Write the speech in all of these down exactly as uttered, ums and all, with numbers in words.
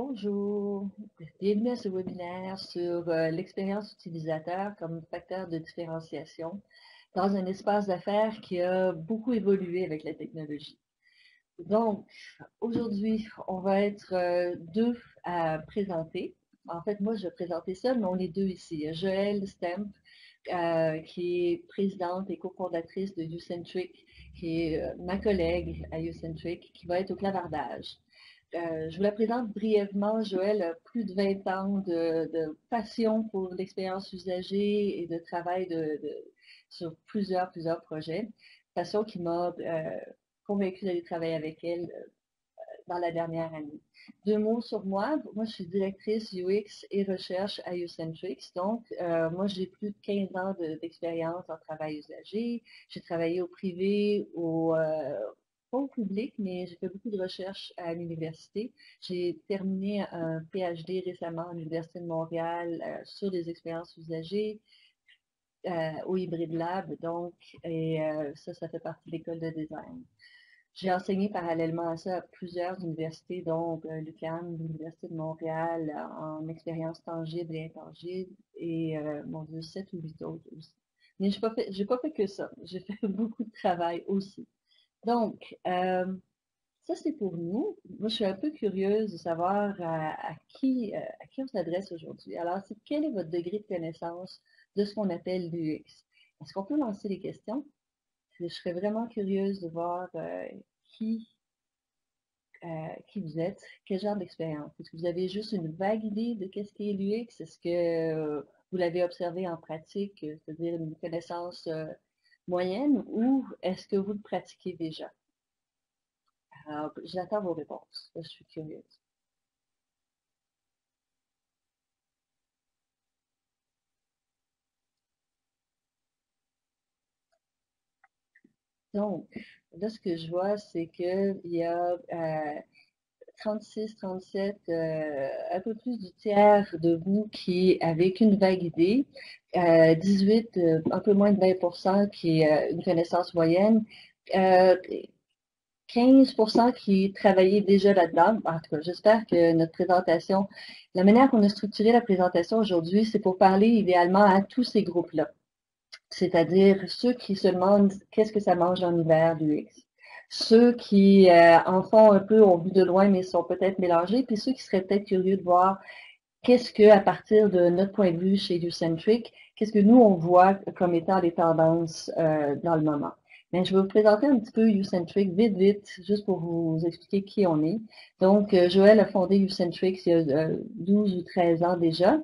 Bonjour, bienvenue à ce webinaire sur euh, l'expérience utilisateur comme facteur de différenciation dans un espace d'affaires qui a beaucoup évolué avec la technologie. Donc, aujourd'hui, on va être euh, deux à présenter. En fait, moi, je vais présenter seule, mais on est deux ici. Il y a Joëlle Stemp, euh, qui est présidente et cofondatrice de YouCentric, qui est euh, ma collègue à YouCentric, qui va être au clavardage. Euh, je vous la présente brièvement. Joëlle a plus de vingt ans de, de passion pour l'expérience usagée et de travail de, de, sur plusieurs, plusieurs projets. Passion qui m'a euh, convaincue d'aller travailler avec elle euh, dans la dernière année. Deux mots sur moi. Moi, je suis directrice U X et recherche à YouCentric. Donc, euh, moi, j'ai plus de quinze ans d'expérience en travail usagé. J'ai travaillé au privé, au, euh, pas au public, mais j'ai fait beaucoup de recherches à l'université. J'ai terminé un P H D récemment à l'Université de Montréal euh, sur des expériences usagées. Euh, au Hybrid Lab, donc, et euh, ça, ça fait partie de l'école de design. J'ai enseigné parallèlement à ça à plusieurs universités, dont euh, l'U Q A M, l'Université de Montréal, en expérience tangible et intangible, et euh, mon Dieu, sept ou huit autres aussi. Mais je n'ai pas, fait, pas fait que ça. J'ai fait beaucoup de travail aussi. Donc, euh, ça c'est pour nous. Moi, je suis un peu curieuse de savoir à, à qui, euh, à qui on s'adresse aujourd'hui. Alors, c'est quel est votre degré de connaissance de ce qu'on appelle l'U X? Est-ce qu'on peut lancer les questions? Je serais vraiment curieuse de voir euh, qui, euh, qui vous êtes, quel genre d'expérience. Est-ce que vous avez juste une vague idée de qu'est-ce qu'est l'U X? Est-ce que euh, vous l'avez observé en pratique, euh, c'est-à-dire une connaissance euh, moyenne, ou est-ce que vous le pratiquez déjà? Alors, j'attends vos réponses. Je suis curieuse. Donc, là, ce que je vois, c'est qu'il y a euh, trente-six, trente-sept, euh, un peu plus du tiers de vous qui avez qu'une vague idée, euh, dix-huit, euh, un peu moins de vingt pour cent qui est euh, une connaissance moyenne, euh, quinze pour cent qui travaillaient déjà là-dedans. En tout cas, j'espère que notre présentation, la manière qu'on a structuré la présentation aujourd'hui, c'est pour parler idéalement à tous ces groupes-là. C'est-à-dire ceux qui se demandent qu'est-ce que ça mange en hiver, l'U X. Ceux qui euh, en font un peu, ont vu de loin, mais sont peut-être mélangés, puis ceux qui seraient peut-être curieux de voir qu'est-ce que, à partir de notre point de vue chez YouCentric, qu'est-ce que nous, on voit comme étant les tendances euh, dans le moment. Mais je vais vous présenter un petit peu YouCentric vite, vite, juste pour vous expliquer qui on est. Donc, euh, Joëlle a fondé YouCentric il y a euh, douze ou treize ans déjà.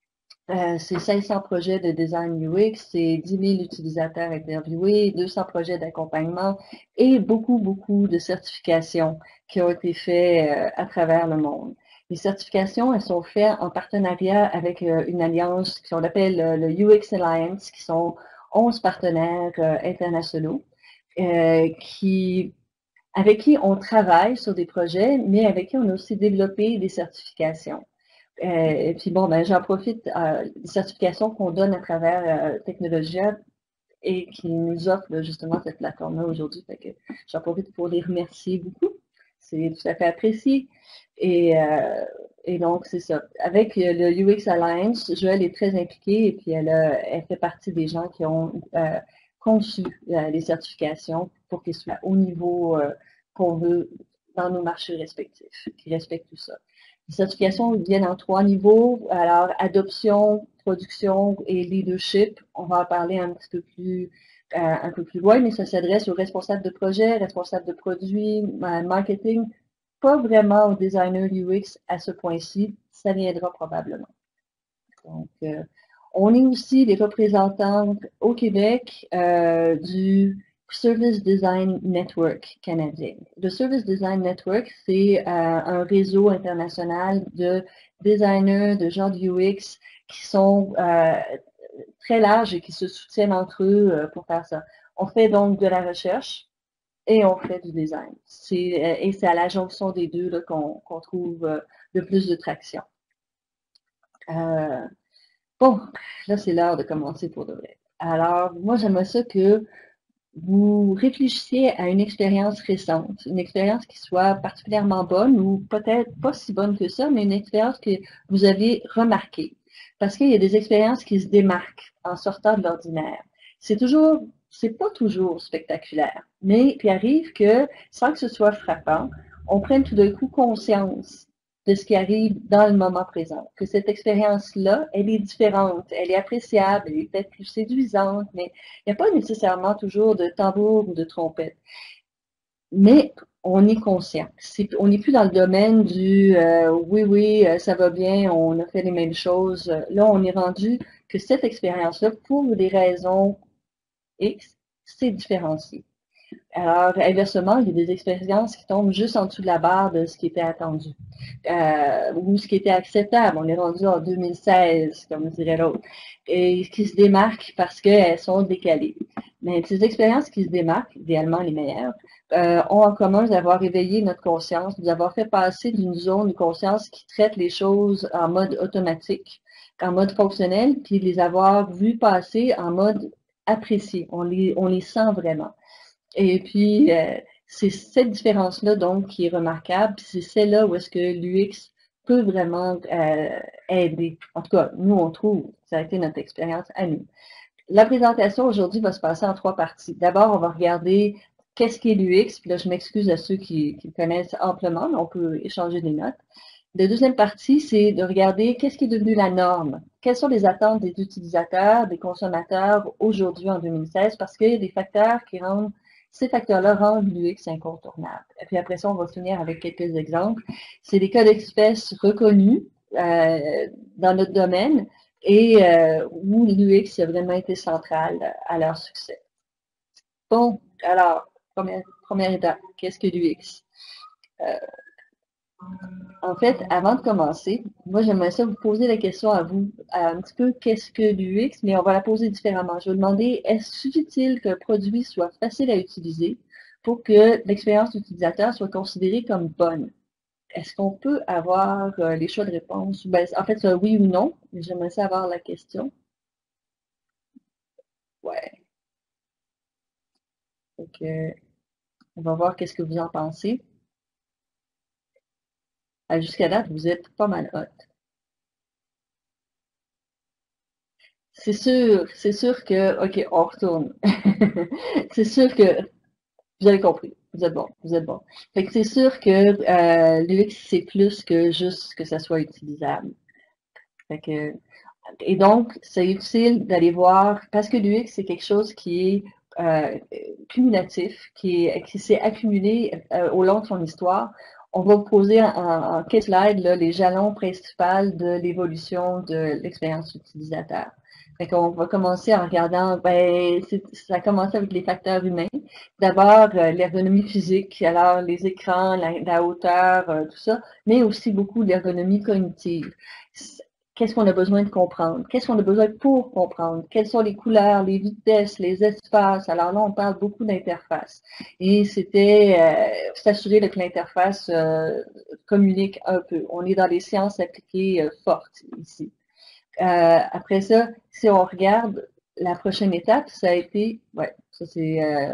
Euh, c'est cinq cents projets de design U X, c'est dix mille utilisateurs interviewés, deux cents projets d'accompagnement et beaucoup, beaucoup de certifications qui ont été faites euh, à travers le monde. Les certifications, elles sont faites en partenariat avec euh, une alliance qu'on appelle euh, le U X Alliance, qui sont onze partenaires euh, internationaux euh, qui avec qui on travaille sur des projets, mais avec qui on a aussi développé des certifications. Euh, et puis bon, ben, j'en profite euh, des certifications qu'on donne à travers euh, Technologia et qui nous offre justement cette plateforme-là aujourd'hui. Fait que j'en profite pour les remercier beaucoup. C'est tout à fait apprécié. Et, euh, et donc, c'est ça. Avec le U X Alliance, Joëlle est très impliquée et puis elle, a, elle fait partie des gens qui ont euh, conçu euh, les certifications pour qu'elles soient au niveau euh, qu'on veut dans nos marchés respectifs, qui respectent tout ça. Les certifications viennent en trois niveaux. Alors, adoption, production et leadership. On va en parler un petit peu plus, euh, un peu plus loin, mais ça s'adresse aux responsables de projet, responsables de produits, marketing, pas vraiment aux designers U X à ce point-ci. Ça viendra probablement. Donc, euh, on est aussi les représentants au Québec euh, du Service Design Network canadien. Le Service Design Network, c'est euh, un réseau international de designers, de gens de U X qui sont euh, très larges et qui se soutiennent entre eux euh, pour faire ça. On fait donc de la recherche et on fait du design. C'est, euh, et c'est à la jonction des deux qu'on qu'on trouve euh, le plus de traction. Euh, Bon, là, c'est l'heure de commencer pour de vrai. Alors, moi, j'aimerais ça que vous réfléchissiez à une expérience récente, une expérience qui soit particulièrement bonne ou peut-être pas si bonne que ça, mais une expérience que vous avez remarquée. Parce qu'il y a des expériences qui se démarquent en sortant de l'ordinaire. C'est toujours, c'est pas toujours spectaculaire, mais il arrive que, sans que ce soit frappant, on prenne tout d'un coup conscience de ce qui arrive dans le moment présent, que cette expérience-là, elle est différente, elle est appréciable, elle est peut-être plus séduisante, mais il n'y a pas nécessairement toujours de tambour ou de trompette. Mais on est conscient. C'est, on n'est plus dans le domaine du euh, oui, oui, euh, ça va bien, on a fait les mêmes choses. Là, on est rendu que cette expérience-là, pour des raisons X, c'est différencié. Alors, inversement, il y a des expériences qui tombent juste en dessous de la barre de ce qui était attendu euh, ou ce qui était acceptable. On est rendu en deux mille seize, comme dirait l'autre, et qui se démarquent parce qu'elles sont décalées. Mais ces expériences qui se démarquent, idéalement les meilleures, euh, ont en commun d'avoir éveillé notre conscience, d'avoir fait passer d'une zone de conscience qui traite les choses en mode automatique, en mode fonctionnel, puis les avoir vues passer en mode apprécié. On les, on les sent vraiment. Et puis, euh, c'est cette différence-là, donc, qui est remarquable. Puis c'est celle-là où est-ce que l'U X peut vraiment euh, aider. En tout cas, nous, on trouve, ça a été notre expérience à nous. La présentation aujourd'hui va se passer en trois parties. D'abord, on va regarder qu'est-ce qu'est l'U X. Puis là, je m'excuse à ceux qui, qui le connaissent amplement, mais on peut échanger des notes. La deuxième partie, c'est de regarder qu'est-ce qui est devenu la norme. Quelles sont les attentes des utilisateurs, des consommateurs aujourd'hui en deux mille seize, parce qu'il y a des facteurs qui rendent, ces facteurs-là rendent l'U X incontournable. Et puis après ça, on va finir avec quelques exemples. C'est des cas d'espèces reconnus euh, dans notre domaine et euh, où l'U X a vraiment été central à leur succès. Bon, alors, première, première étape, qu'est-ce que l'U X? Euh, En fait, avant de commencer, moi, j'aimerais ça vous poser la question à vous, un petit peu qu'est-ce que l'U X, mais on va la poser différemment. Je vais vous demander, est-ce suffit-il qu'un produit soit facile à utiliser pour que l'expérience utilisateur soit considérée comme bonne? Est-ce qu'on peut avoir euh, les choix de réponse? Ben, en fait, c'est oui ou non, mais j'aimerais ça avoir la question. Ouais. Donc, euh, on va voir qu'est-ce que vous en pensez. Euh, Jusqu'à date, vous êtes pas mal hot. C'est sûr, c'est sûr que, OK, on retourne. C'est sûr que vous avez compris. Vous êtes bon, vous êtes bon. Fait que c'est sûr que euh, l'U X, c'est plus que juste que ça soit utilisable. Fait que, et donc, c'est utile d'aller voir, parce que l'U X, c'est quelque chose qui est euh, cumulatif, qui, est, qui s'est accumulé euh, au long de son histoire. On va vous poser en, en quelques slides là, les jalons principaux de l'évolution de l'expérience utilisateur. Fait qu'on va commencer en regardant, ben, ça a commencé avec les facteurs humains. D'abord, euh, l'ergonomie physique, alors les écrans, la, la hauteur, euh, tout ça, mais aussi beaucoup l'ergonomie cognitive. Qu'est-ce qu'on a besoin de comprendre? Qu'est-ce qu'on a besoin pour comprendre? Quelles sont les couleurs, les vitesses, les espaces? Alors là, on parle beaucoup d'interface. Et c'était euh, s'assurer que l'interface euh, communique un peu. On est dans les sciences appliquées euh, fortes ici. Euh, après ça, si on regarde la prochaine étape, ça a été, ouais, ça c'est euh,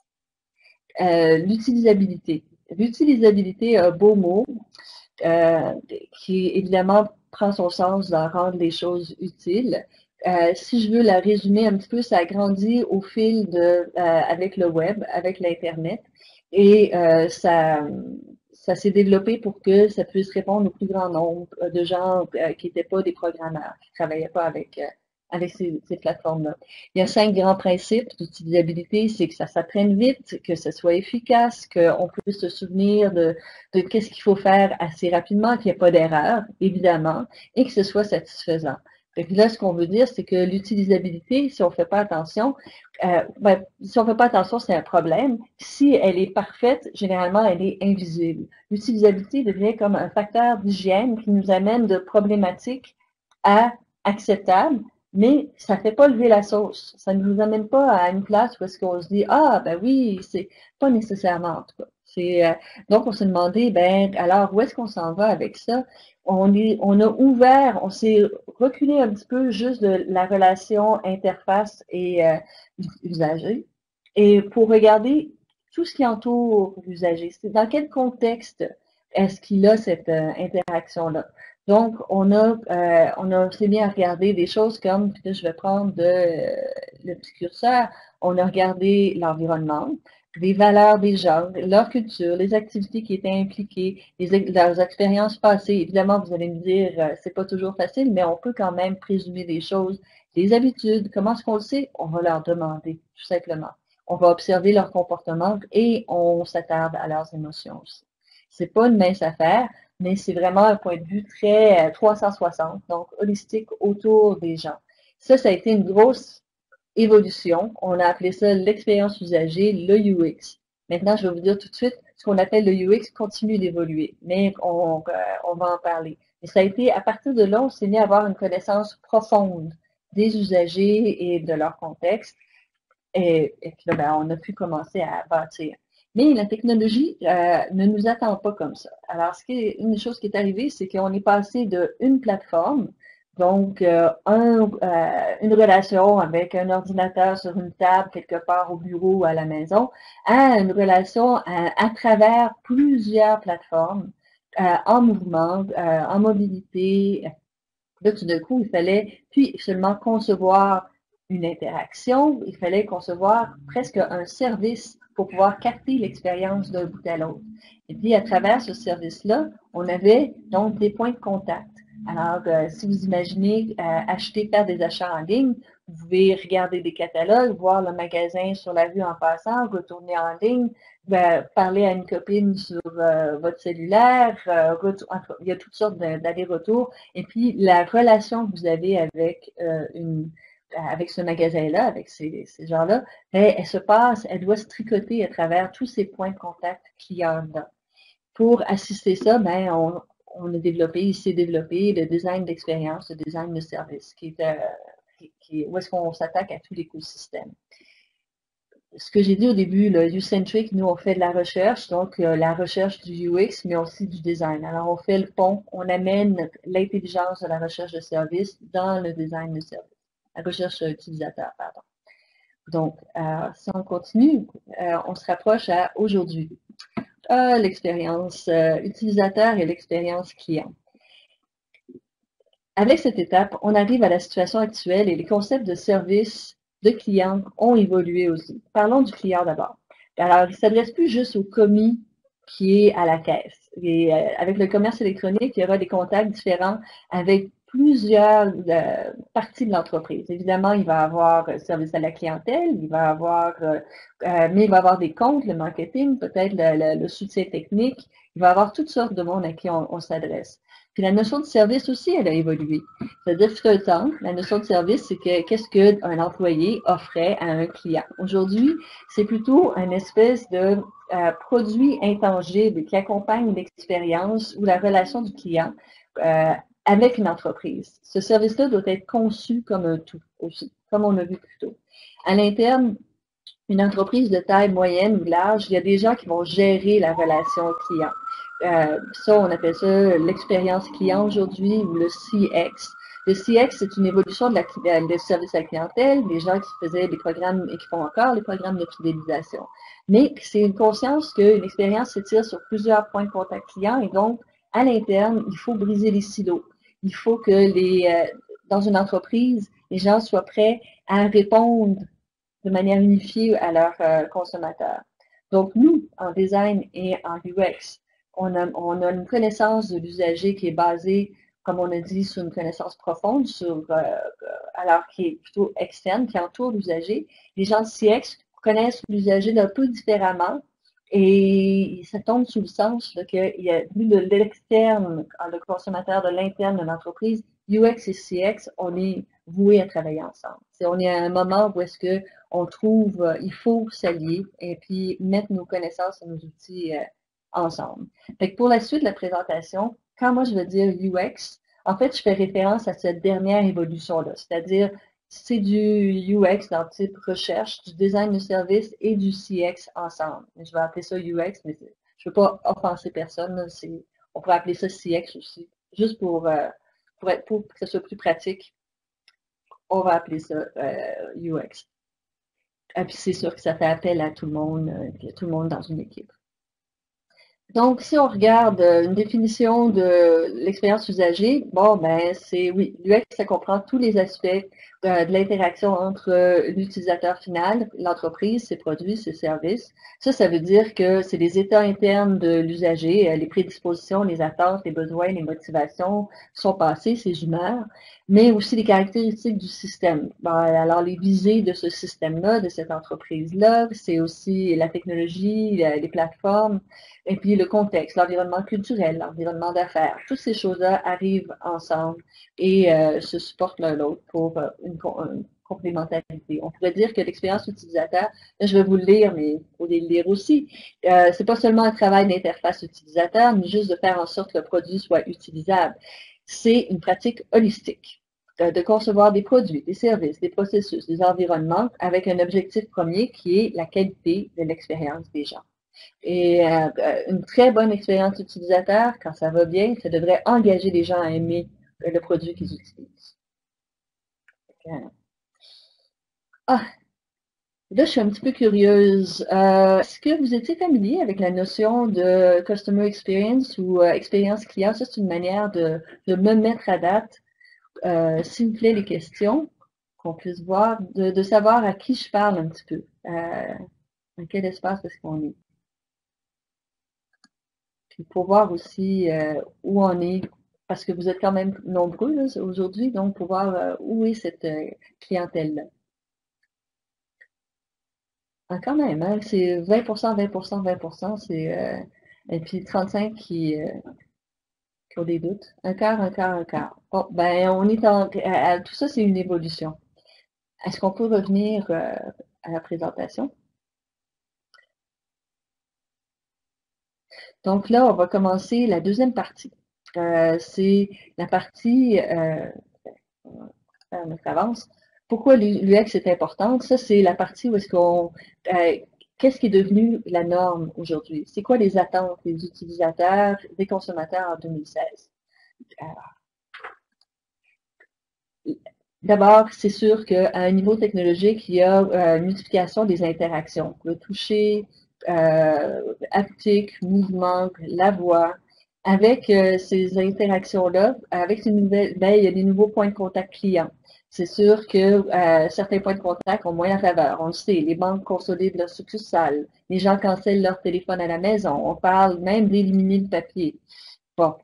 euh, l'utilisabilité. L'utilisabilité, un beau mot, euh, qui évidemment prend son sens dans rendre les choses utiles. Euh, si je veux la résumer un petit peu, ça a grandi au fil de, euh, avec le web, avec l'Internet, et euh, ça, ça s'est développé pour que ça puisse répondre au plus grand nombre de gens euh, qui n'étaient pas des programmeurs, qui ne travaillaient pas avec, euh, avec ces, ces plateformes-là. Il y a cinq grands principes d'utilisabilité, c'est que ça s'apprenne vite, que ce soit efficace, qu'on puisse se souvenir de, de qu'est-ce qu'il faut faire assez rapidement, qu'il n'y ait pas d'erreur, évidemment, et que ce soit satisfaisant. Et puis là, ce qu'on veut dire, c'est que l'utilisabilité, si on ne fait pas attention, euh, ben, si on ne fait pas attention, c'est un problème. Si elle est parfaite, généralement, elle est invisible. L'utilisabilité devient comme un facteur d'hygiène qui nous amène de problématiques à acceptables, mais ça ne fait pas lever la sauce. Ça ne nous amène pas à une place où est-ce qu'on se dit, ah, ben oui, c'est pas nécessairement en tout cas. C'est, euh, donc, on s'est demandé, ben, alors, où est-ce qu'on s'en va avec ça? On est, on a ouvert, on s'est reculé un petit peu juste de la relation interface et euh, usager. et pour regarder tout ce qui entoure l'usager. C'est dans quel contexte est-ce qu'il a cette euh, interaction-là. Donc, on a, euh, on a aussi bien regardé des choses comme, puis là, je vais prendre de, euh, le petit curseur, on a regardé l'environnement, les valeurs des gens, leur culture, les activités qui étaient impliquées, les, leurs expériences passées. Évidemment, vous allez me dire, euh, c'est pas toujours facile, mais on peut quand même présumer des choses. Les habitudes, comment est-ce qu'on le sait? On va leur demander, tout simplement. On va observer leur comportement et on s'attarde à leurs émotions aussi. C'est pas une mince affaire, mais c'est vraiment un point de vue très euh, trois cent soixante, donc holistique autour des gens. Ça, ça a été une grosse évolution. On a appelé ça l'expérience usagée, le U X. Maintenant, je vais vous dire tout de suite, ce qu'on appelle le U X continue d'évoluer, mais on, euh, on va en parler. Et ça a été, à partir de là, on s'est mis à avoir une connaissance profonde des usagers et de leur contexte. Et, et puis là, ben, on a pu commencer à bâtir. Mais la technologie euh, ne nous attend pas comme ça. Alors, ce qui est, une des choses qui est arrivée, c'est qu'on est passé d'une plateforme, donc euh, un, euh, une relation avec un ordinateur sur une table quelque part au bureau ou à la maison, à une relation à, à travers plusieurs plateformes euh, en mouvement, euh, en mobilité. Là, tout d'un coup, il fallait puis seulement concevoir une interaction, il fallait concevoir presque un service pour pouvoir capter l'expérience d'un bout à l'autre. Et puis, à travers ce service-là, on avait donc des points de contact. Alors, euh, si vous imaginez euh, acheter, faire des achats en ligne, vous pouvez regarder des catalogues, voir le magasin sur la rue en passant, retourner en ligne, ben, parler à une copine sur euh, votre cellulaire, euh, il y a toutes sortes d'allers-retours. Et puis, la relation que vous avez avec euh, une avec ce magasin-là, avec ces, ces gens-là, elle, elle se passe, elle doit se tricoter à travers tous ces points de contact clients-là. Pour assister ça, ben, on, on a développé, il s'est développé le design d'expérience, le design de service, qui est, euh, qui, qui, où est-ce qu'on s'attaque à tout l'écosystème. Ce que j'ai dit au début, le U-Centric, nous, on fait de la recherche, donc euh, la recherche du U X, mais aussi du design. Alors, on fait le pont, on amène l'intelligence de la recherche de service dans le design de service, la recherche utilisateur, pardon. Donc, euh, si on continue, euh, on se rapproche à aujourd'hui. Euh, l'expérience euh, utilisateur et l'expérience client. Avec cette étape, on arrive à la situation actuelle et les concepts de service de client ont évolué aussi. Parlons du client d'abord. Alors, il ne s'adresse plus juste au commis qui est à la caisse. Et euh, avec le commerce électronique, il y aura des contacts différents avec plusieurs euh, parties de l'entreprise. Évidemment, il va avoir euh, service à la clientèle, il va avoir, euh, euh, mais il va avoir des comptes, le marketing, peut-être le, le, le, soutien technique. Il va avoir toutes sortes de monde à qui on, on s'adresse. Puis la notion de service aussi, elle a évolué. C'est-à-dire que le temps, la notion de service, c'est que qu'est-ce qu'un employé offrait à un client. Aujourd'hui, c'est plutôt une espèce de euh, produit intangible qui accompagne l'expérience ou la relation du client euh, avec une entreprise. Ce service-là doit être conçu comme un tout aussi, comme on a vu plus tôt. À l'interne, une entreprise de taille moyenne ou large, il y a des gens qui vont gérer la relation client. Euh, ça, on appelle ça l'expérience client aujourd'hui ou le C X. Le C X, c'est une évolution de la, de service à la clientèle, des gens qui faisaient des programmes et qui font encore les programmes de fidélisation. Mais c'est une conscience qu'une expérience s'étire sur plusieurs points de contact client et donc, à l'interne, il faut briser les silos. Il faut que les, euh, dans une entreprise, les gens soient prêts à répondre de manière unifiée à leurs euh, consommateurs. Donc, nous, en design et en U X, on a, on a une connaissance de l'usager qui est basée, comme on a dit, sur une connaissance profonde, sur, euh, alors qui est plutôt externe, qui entoure l'usager. Les gens de C X connaissent l'usager d'un peu différemment et ça tombe sous le sens qu'il y a, vu de l'externe, le consommateur de l'interne de l'entreprise, U X et C X, on est voués à travailler ensemble. C'est, on est à un moment où est-ce que on trouve, euh, il faut s'allier et puis mettre nos connaissances et nos outils euh, ensemble. Fait que pour la suite de la présentation, quand moi je veux dire U X, en fait, je fais référence à cette dernière évolution-là, c'est-à-dire c'est du U X dans le type recherche, du design de service et du C X ensemble. Je vais appeler ça U X, mais je ne veux pas offenser personne. On pourrait appeler ça C X aussi, juste pour, euh, pour, être, pour que ce soit plus pratique. On va appeler ça euh, U X. Et puis c'est sûr que ça fait appel à tout le monde, euh, tout le monde dans une équipe. Donc, si on regarde euh, une définition de l'expérience usagée, bon, ben, c'est, oui, l'U X, ça comprend tous les aspects euh, de l'interaction entre euh, l'utilisateur final, l'entreprise, ses produits, ses services. Ça, ça veut dire que c'est les états internes de l'usager, euh, les prédispositions, les attentes, les besoins, les motivations, son passé, ses humeurs, mais aussi les caractéristiques du système. Ben, alors, les visées de ce système-là, de cette entreprise-là, c'est aussi la technologie, les plateformes, et puis le contexte, l'environnement culturel, l'environnement d'affaires, toutes ces choses-là arrivent ensemble et euh, se supportent l'un l'autre pour euh, une, une, complémentarité. On pourrait dire que l'expérience utilisateur, là, je vais vous le lire, mais il faut le lire aussi, euh, c'est pas seulement un travail d'interface utilisateur, ni juste de faire en sorte que le produit soit utilisable. C'est une pratique holistique de, de concevoir des produits, des services, des processus, des environnements avec un objectif premier qui est la qualité de l'expérience des gens. Et euh, une très bonne expérience utilisateur, quand ça va bien, ça devrait engager les gens à aimer le produit qu'ils utilisent. Ah, là, je suis un petit peu curieuse. Euh, Est-ce que vous étiez familier avec la notion de Customer Experience ou euh, expérience client? Ça, c'est une manière de, de me mettre à date, euh, s'il vous plaît, les questions, qu'on puisse voir, de, de savoir à qui je parle un petit peu. Euh, dans quel espace est-ce qu'on est? Puis pour voir aussi euh, où on est, parce que vous êtes quand même nombreux là, aujourd'hui, donc pour voir euh, où est cette euh, clientèle-là. Ah, quand même, hein, c'est vingt pour cent, vingt pour cent, vingt pour cent, c'est euh, et puis trente-cinq qui, euh, qui ont des doutes. Un quart, un quart, un quart. Bon, ben on est en à- à- tout ça, c'est une évolution. Est-ce qu'on peut revenir euh, à la présentation? Donc là, on va commencer la deuxième partie. Euh, c'est la partie euh, euh, notre avance. Pourquoi l'U X est importante? Ça, c'est la partie où est-ce qu'on... euh, qu'est-ce qui est devenu la norme aujourd'hui? C'est quoi les attentes des utilisateurs, des consommateurs en deux mille seize? D'abord, c'est sûr qu'à un niveau technologique, il y a euh, une multiplication des interactions. Le toucher, euh, haptique, mouvement, la voix. Avec euh, ces interactions-là, avec ces nouvelles, ben, il y a des nouveaux points de contact clients. C'est sûr que euh, certains points de contact ont moins la faveur. On le sait, les banques consolident leurs succursales. Les gens cancellent leur téléphone à la maison. On parle même d'éliminer le papier. Bon,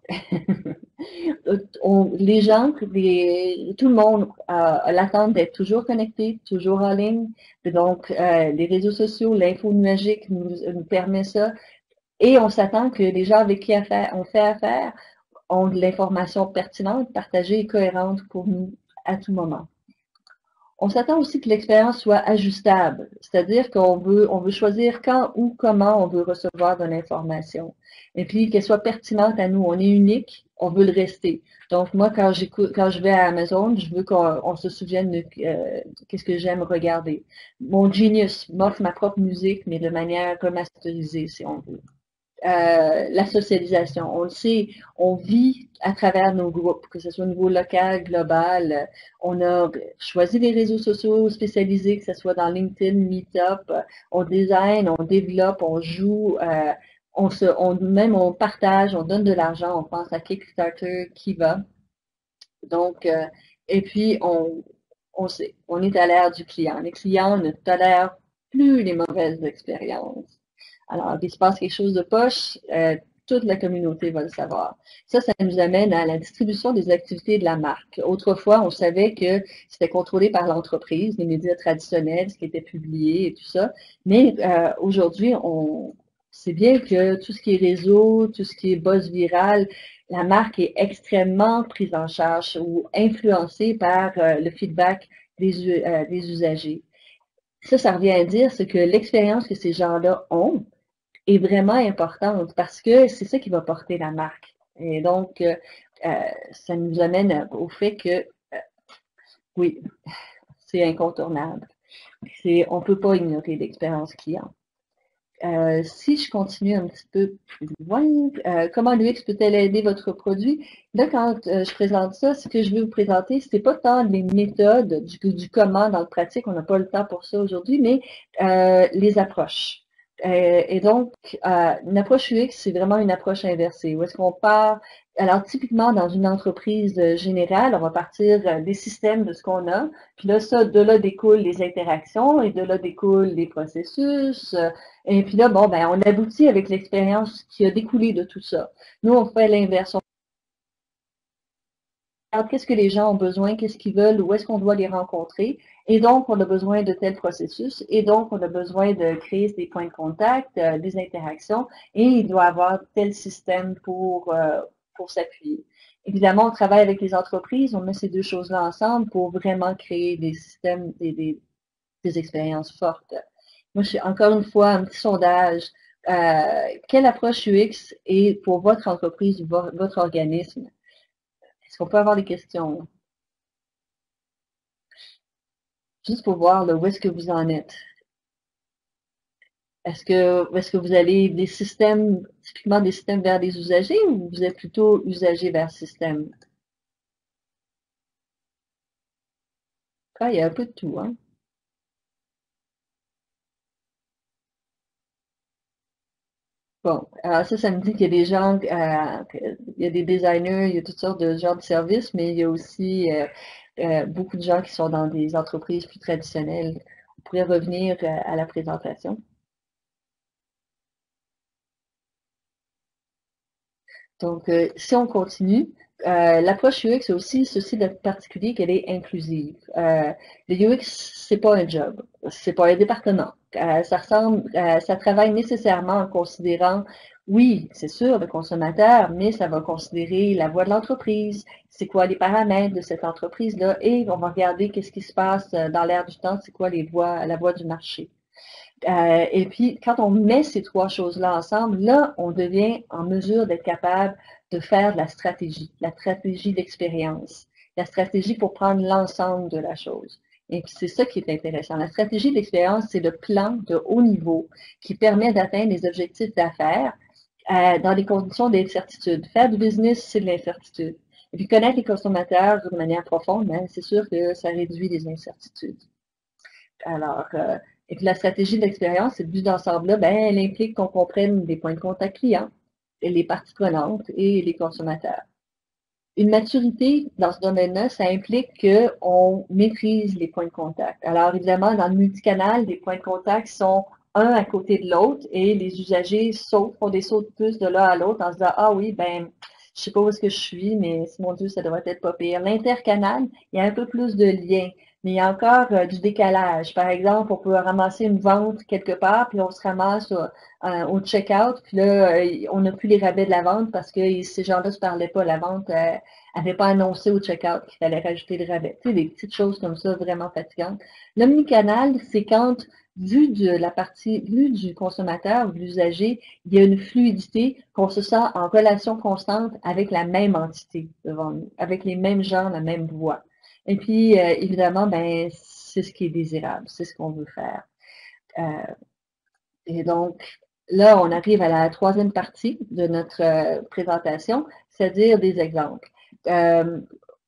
on- les gens, les- tout le monde a, a l'attente d'être toujours connecté, toujours en ligne. Donc, euh, les réseaux sociaux, l'info nuagique nous, nous permet ça. Et on s'attend que les gens avec qui affaire- on fait affaire ont de l'information pertinente, partagée et cohérente pour nous à tout moment. On s'attend aussi que l'expérience soit ajustable, c'est-à-dire qu'on veut, on veut choisir quand ou comment on veut recevoir de l'information. Et puis qu'elle soit pertinente à nous. On est unique, on veut le rester. Donc moi, quand j'écoute, quand je vais à Amazon, je veux qu'on on se souvienne de euh, qu'est-ce que j'aime regarder. Mon Genius m'offre ma propre musique, mais de manière remasterisée, si on veut. Euh, la socialisation. On le sait, on vit à travers nos groupes, que ce soit au niveau local, global. On a choisi des réseaux sociaux spécialisés, que ce soit dans LinkedIn, Meetup. On design, on développe, on joue, euh, on se, on, même on partage, on donne de l'argent, on pense à Kickstarter, Kiva. Donc, euh, et puis on, on sait, on est à l'ère du client. Les clients ne tolèrent plus les mauvaises expériences. Alors, il se passe quelque chose de poche, euh, toute la communauté va le savoir. Ça, ça nous amène à la distribution des activités de la marque. Autrefois, on savait que c'était contrôlé par l'entreprise, les médias traditionnels, ce qui était publié et tout ça. Mais euh, aujourd'hui, on sait bien que tout ce qui est réseau, tout ce qui est buzz viral, la marque est extrêmement prise en charge ou influencée par euh, le feedback des, euh, des usagers. Ça, ça revient à dire, c'est que l'expérience que ces gens-là ont est vraiment importante parce que c'est ça qui va porter la marque. Et donc, euh, euh, ça nous amène au fait que, euh, oui, c'est incontournable. C'est, on ne peut pas ignorer l'expérience client. Euh, si je continue un petit peu plus loin, euh, comment l'U X peut-elle aider votre produit? Là, quand euh, je présente ça, ce que je vais vous présenter, c'est pas tant les méthodes du, du comment dans le pratique, on n'a pas le temps pour ça aujourd'hui, mais euh, les approches. Euh, et donc, euh, une approche U X, c'est vraiment une approche inversée. Où est-ce qu'on part? Alors, typiquement, dans une entreprise euh, générale, on va partir euh, des systèmes de ce qu'on a, puis là, ça, de là découlent les interactions, et de là découlent les processus, euh, et puis là, bon, ben, on aboutit avec l'expérience qui a découlé de tout ça. Nous, on fait l'inverse. On regarde qu'est-ce que les gens ont besoin, qu'est-ce qu'ils veulent, où est-ce qu'on doit les rencontrer. Et donc, on a besoin de tel processus. Et donc, on a besoin de créer des points de contact, euh, des interactions. Et il doit avoir tel système pour, euh, pour s'appuyer. Évidemment, on travaille avec les entreprises. On met ces deux choses-là ensemble pour vraiment créer des systèmes, des, des, des expériences fortes. Moi, je suis encore une fois un petit sondage. Euh, quelle approche U X est pour votre entreprise, vo- votre organisme? Est-ce qu'on peut avoir des questions? Juste pour voir là, où est-ce que vous en êtes. Est-ce que, est-ce que vous avez des systèmes, typiquement des systèmes vers des usagers ou vous êtes plutôt usager vers système? Ah, il y a un peu de tout, hein? Bon, alors ça, ça me dit qu'il y a des gens, euh, il y a des designers, il y a toutes sortes de genres de services, mais il y a aussi euh, euh, beaucoup de gens qui sont dans des entreprises plus traditionnelles. On pourrait revenir euh, à la présentation. Donc, euh, si on continue, euh, l'approche U X a aussi ceci de particulier qu'elle est inclusive. Euh, le U X, c'est pas un job, c'est pas un département. Euh, ça ressemble, euh, ça travaille nécessairement en considérant, oui, c'est sûr, le consommateur, mais ça va considérer la voie de l'entreprise, c'est quoi les paramètres de cette entreprise-là, et on va regarder qu'est-ce qui se passe euh, dans l'air du temps, c'est quoi les voies, la voie du marché. Euh, et puis, quand on met ces trois choses-là ensemble, là, on devient en mesure d'être capable de faire de la stratégie, la stratégie d'expérience, la stratégie pour prendre l'ensemble de la chose. Et puis, c'est ça qui est intéressant. La stratégie d'expérience, c'est le plan de haut niveau qui permet d'atteindre les objectifs d'affaires euh, dans des conditions d'incertitude. Faire du business, c'est de l'incertitude. Et puis, connaître les consommateurs de manière profonde, ben, c'est sûr que ça réduit les incertitudes. Alors, euh, et puis la stratégie d'expérience, c'est le but d'ensemble-là, ben, elle implique qu'on comprenne les points de contact clients, et les parties prenantes et les consommateurs. Une maturité dans ce domaine-là, ça implique qu'on maîtrise les points de contact. Alors, évidemment, dans le multicanal, les points de contact sont un à côté de l'autre et les usagers sautent, font des sauts de puce de l'un à l'autre en se disant, ah oui, ben, je sais pas où est-ce que je suis, mais mon Dieu, ça devrait être pas pire. L'intercanal, il y a un peu plus de liens, mais il y a encore euh, du décalage. Par exemple, on peut ramasser une vente quelque part, puis on se ramasse euh, euh, au check-out, puis là, euh, on n'a plus les rabais de la vente parce que ces gens-là se parlaient pas. La vente euh, avait pas annoncé au check-out qu'il fallait rajouter le rabais. Tu sais, des petites choses comme ça vraiment fatigantes. L'omnicanal, c'est quand, vu de la partie, vu du consommateur ou de l'usager, il y a une fluidité qu'on se sent en relation constante avec la même entité devant nous, avec les mêmes gens, la même voix. Et puis, euh, évidemment, ben, c'est ce qui est désirable, c'est ce qu'on veut faire. Euh, et donc, là, on arrive à la troisième partie de notre euh, présentation, c'est-à-dire des exemples. Euh,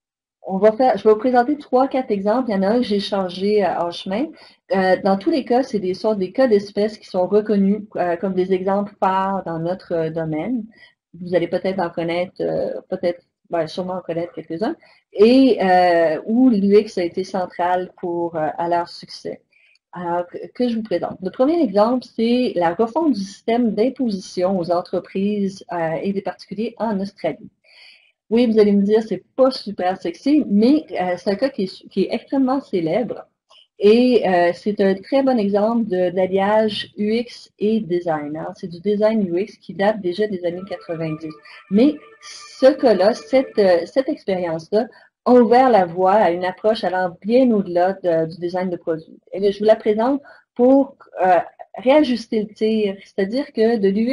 on va faire, je vais vous présenter trois, quatre exemples. Il y en a un que j'ai changé euh, en chemin. Euh, dans tous les cas, c'est des sortes des cas d'espèces qui sont reconnus euh, comme des exemples phares dans notre euh, domaine. Vous allez peut-être en connaître, euh, peut-être, ben, sûrement en connaître quelques-uns, et euh, où l'U X a été central pour euh, à leur succès. Alors, que, que je vous présente. Le premier exemple, c'est la refonte du système d'imposition aux entreprises euh, et des particuliers en Australie. Oui, vous allez me dire, c'est pas super sexy, mais euh, c'est un cas qui est, qui est extrêmement célèbre. Et euh, c'est un très bon exemple d'alliage U X et design. Hein. C'est du design U X qui date déjà des années quatre-vingt-dix. Mais ce cas-là, cette, euh, cette expérience-là, a ouvert la voie à une approche allant bien au-delà de, du design de produit. Et là, je vous la présente pour euh, réajuster le tir. C'est-à-dire que de l'U X,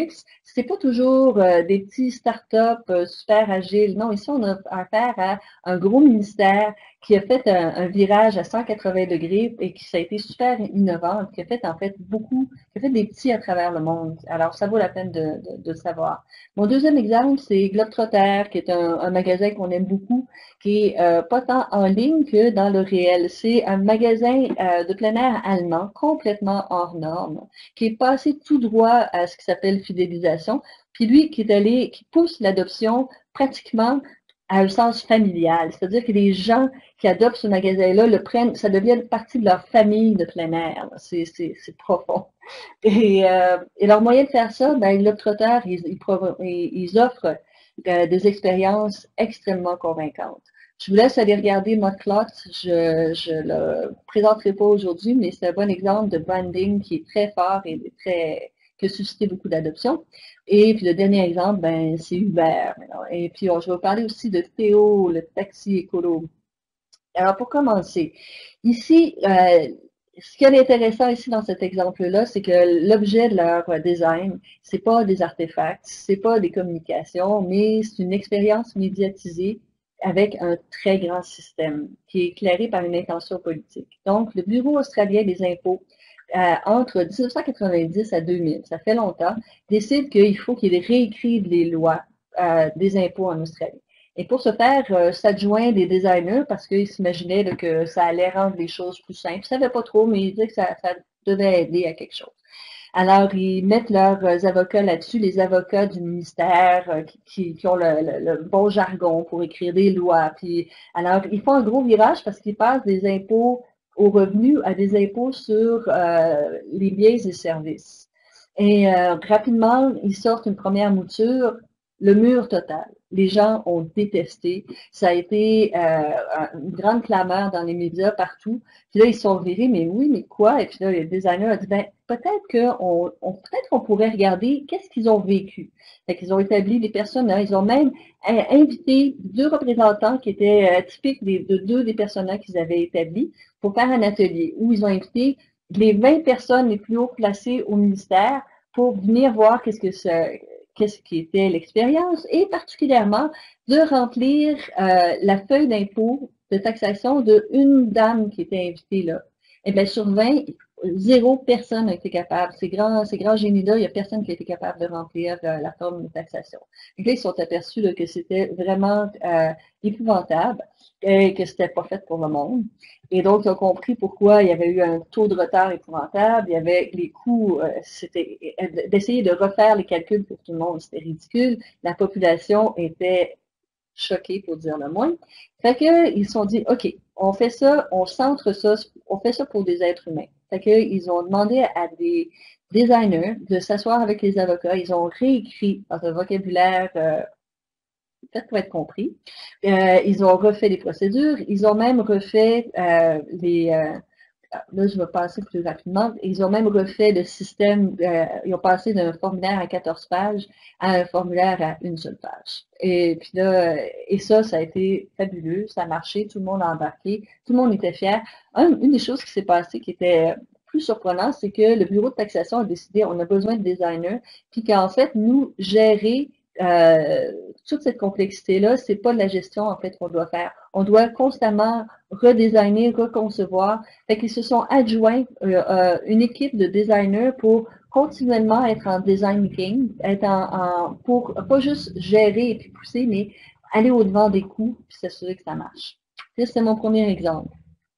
c'est pas toujours euh, des petits startups euh, super agiles. Non, ici, on a affaire à un gros ministère qui a fait un, un virage à cent quatre-vingts degrés et qui ça a été super innovant, qui a fait en fait beaucoup, qui a fait des petits à travers le monde. Alors, ça vaut la peine de, de, de le savoir. Mon deuxième exemple, c'est Globetrotter, qui est un, un magasin qu'on aime beaucoup, qui est euh, pas tant en ligne que dans le réel. C'est un magasin euh, de plein air allemand, complètement hors norme, qui est passé tout droit à ce qui s'appelle fidélisation, puis lui qui est allé, qui pousse l'adoption pratiquement à un sens familial. C'est-à-dire que les gens qui adoptent ce magasin-là le prennent, ça devient partie de leur famille de plein air. C'est, c'est, c'est profond. Et, euh, et leur moyen de faire ça, ben, Globetrotter, ils, ils, ils offrent euh, des expériences extrêmement convaincantes. Je vous laisse aller regarder Modcloth. Je ne le présenterai pas aujourd'hui, mais c'est un bon exemple de branding qui est très fort et très qui a suscité beaucoup d'adoption. Et puis le dernier exemple, ben, c'est Uber. Et puis oh, je vais vous parler aussi de Théo, le taxi écolo. Alors pour commencer, ici, euh, ce qui est intéressant ici dans cet exemple-là, c'est que l'objet de leur design, c'est pas des artefacts, c'est pas des communications, mais c'est une expérience médiatisée avec un très grand système qui est éclairé par une intention politique. Donc, le Bureau australien des impôts, euh, entre mille neuf cent quatre-vingt-dix à deux mille, ça fait longtemps, décide qu'il faut qu'ils réécrivent les lois euh, des impôts en Australie. Et pour ce faire, euh, s'adjoint des designers parce qu'ils s'imaginaient là, que ça allait rendre les choses plus simples. Ils ne savaient pas trop, mais ils disaient que ça, ça devait aider à quelque chose. Alors, ils mettent leurs euh, avocats là-dessus, les avocats du ministère euh, qui, qui ont le, le, le bon jargon pour écrire des lois. Puis, alors, ils font un gros virage parce qu'ils passent des impôts aux revenus à des impôts sur euh, les biens et services. Et euh, rapidement, ils sortent une première mouture, le mur total. Les gens ont détesté. Ça a été euh, une grande clameur dans les médias partout. Puis là, ils se sont virés, mais oui, mais quoi? Et puis là, le designer a dit, ben, peut-être qu'on on, peut-être qu'on pourrait regarder qu'est-ce qu'ils ont vécu. Fait qu'ils ont établi des personnages. Ils ont même euh, invité deux représentants qui étaient euh, typiques des, de deux des personnages qu'ils avaient établis pour faire un atelier où ils ont invité les vingt personnes les plus haut placées au ministère pour venir voir qu'est-ce que ça, qu'est-ce qui était l'expérience et particulièrement de remplir euh, la feuille d'impôt de taxation d'une dame qui était invitée là. Et bien, sur vingt, zéro personne n'a été capable. Ces grands, ces grands génies-là, il n'y a personne qui a été capable de remplir euh, la forme de taxation. Donc là, ils sont aperçus là, que c'était vraiment euh, épouvantable et que c'était pas fait pour le monde. Et donc, ils ont compris pourquoi il y avait eu un taux de retard épouvantable. Il y avait les coûts, euh, c'était d'essayer de refaire les calculs pour tout le monde, c'était ridicule. La population était choquée, pour dire le moins. Fait que, ils se sont dit, OK, on fait ça, on centre ça, on fait ça pour des êtres humains. Fait que, ils ont demandé à des designers de s'asseoir avec les avocats. Ils ont réécrit dans un vocabulaire euh, peut-être pour être compris. Euh, ils ont refait les procédures. Ils ont même refait euh, les... Euh, là, je vais passer plus rapidement. Ils ont même refait le système, euh, ils ont passé d'un formulaire à quatorze pages à un formulaire à une seule page. Et puis là, et ça, ça a été fabuleux, ça a marché, tout le monde a embarqué, tout le monde était fier. Un, une des choses qui s'est passée qui était plus surprenante, c'est que le bureau de taxation a décidé, on a besoin de designers, puis qu'en fait, nous, gérer euh, toute cette complexité-là, c'est pas de la gestion en fait qu'on doit faire. On doit constamment redesigner, reconcevoir. Fait qu'ils se sont adjoints euh, euh, une équipe de designers pour continuellement être en design making, être en, en pour pas juste gérer et puis pousser, mais aller au-devant des coûts puis s'assurer que ça marche. Ça, c'est mon premier exemple.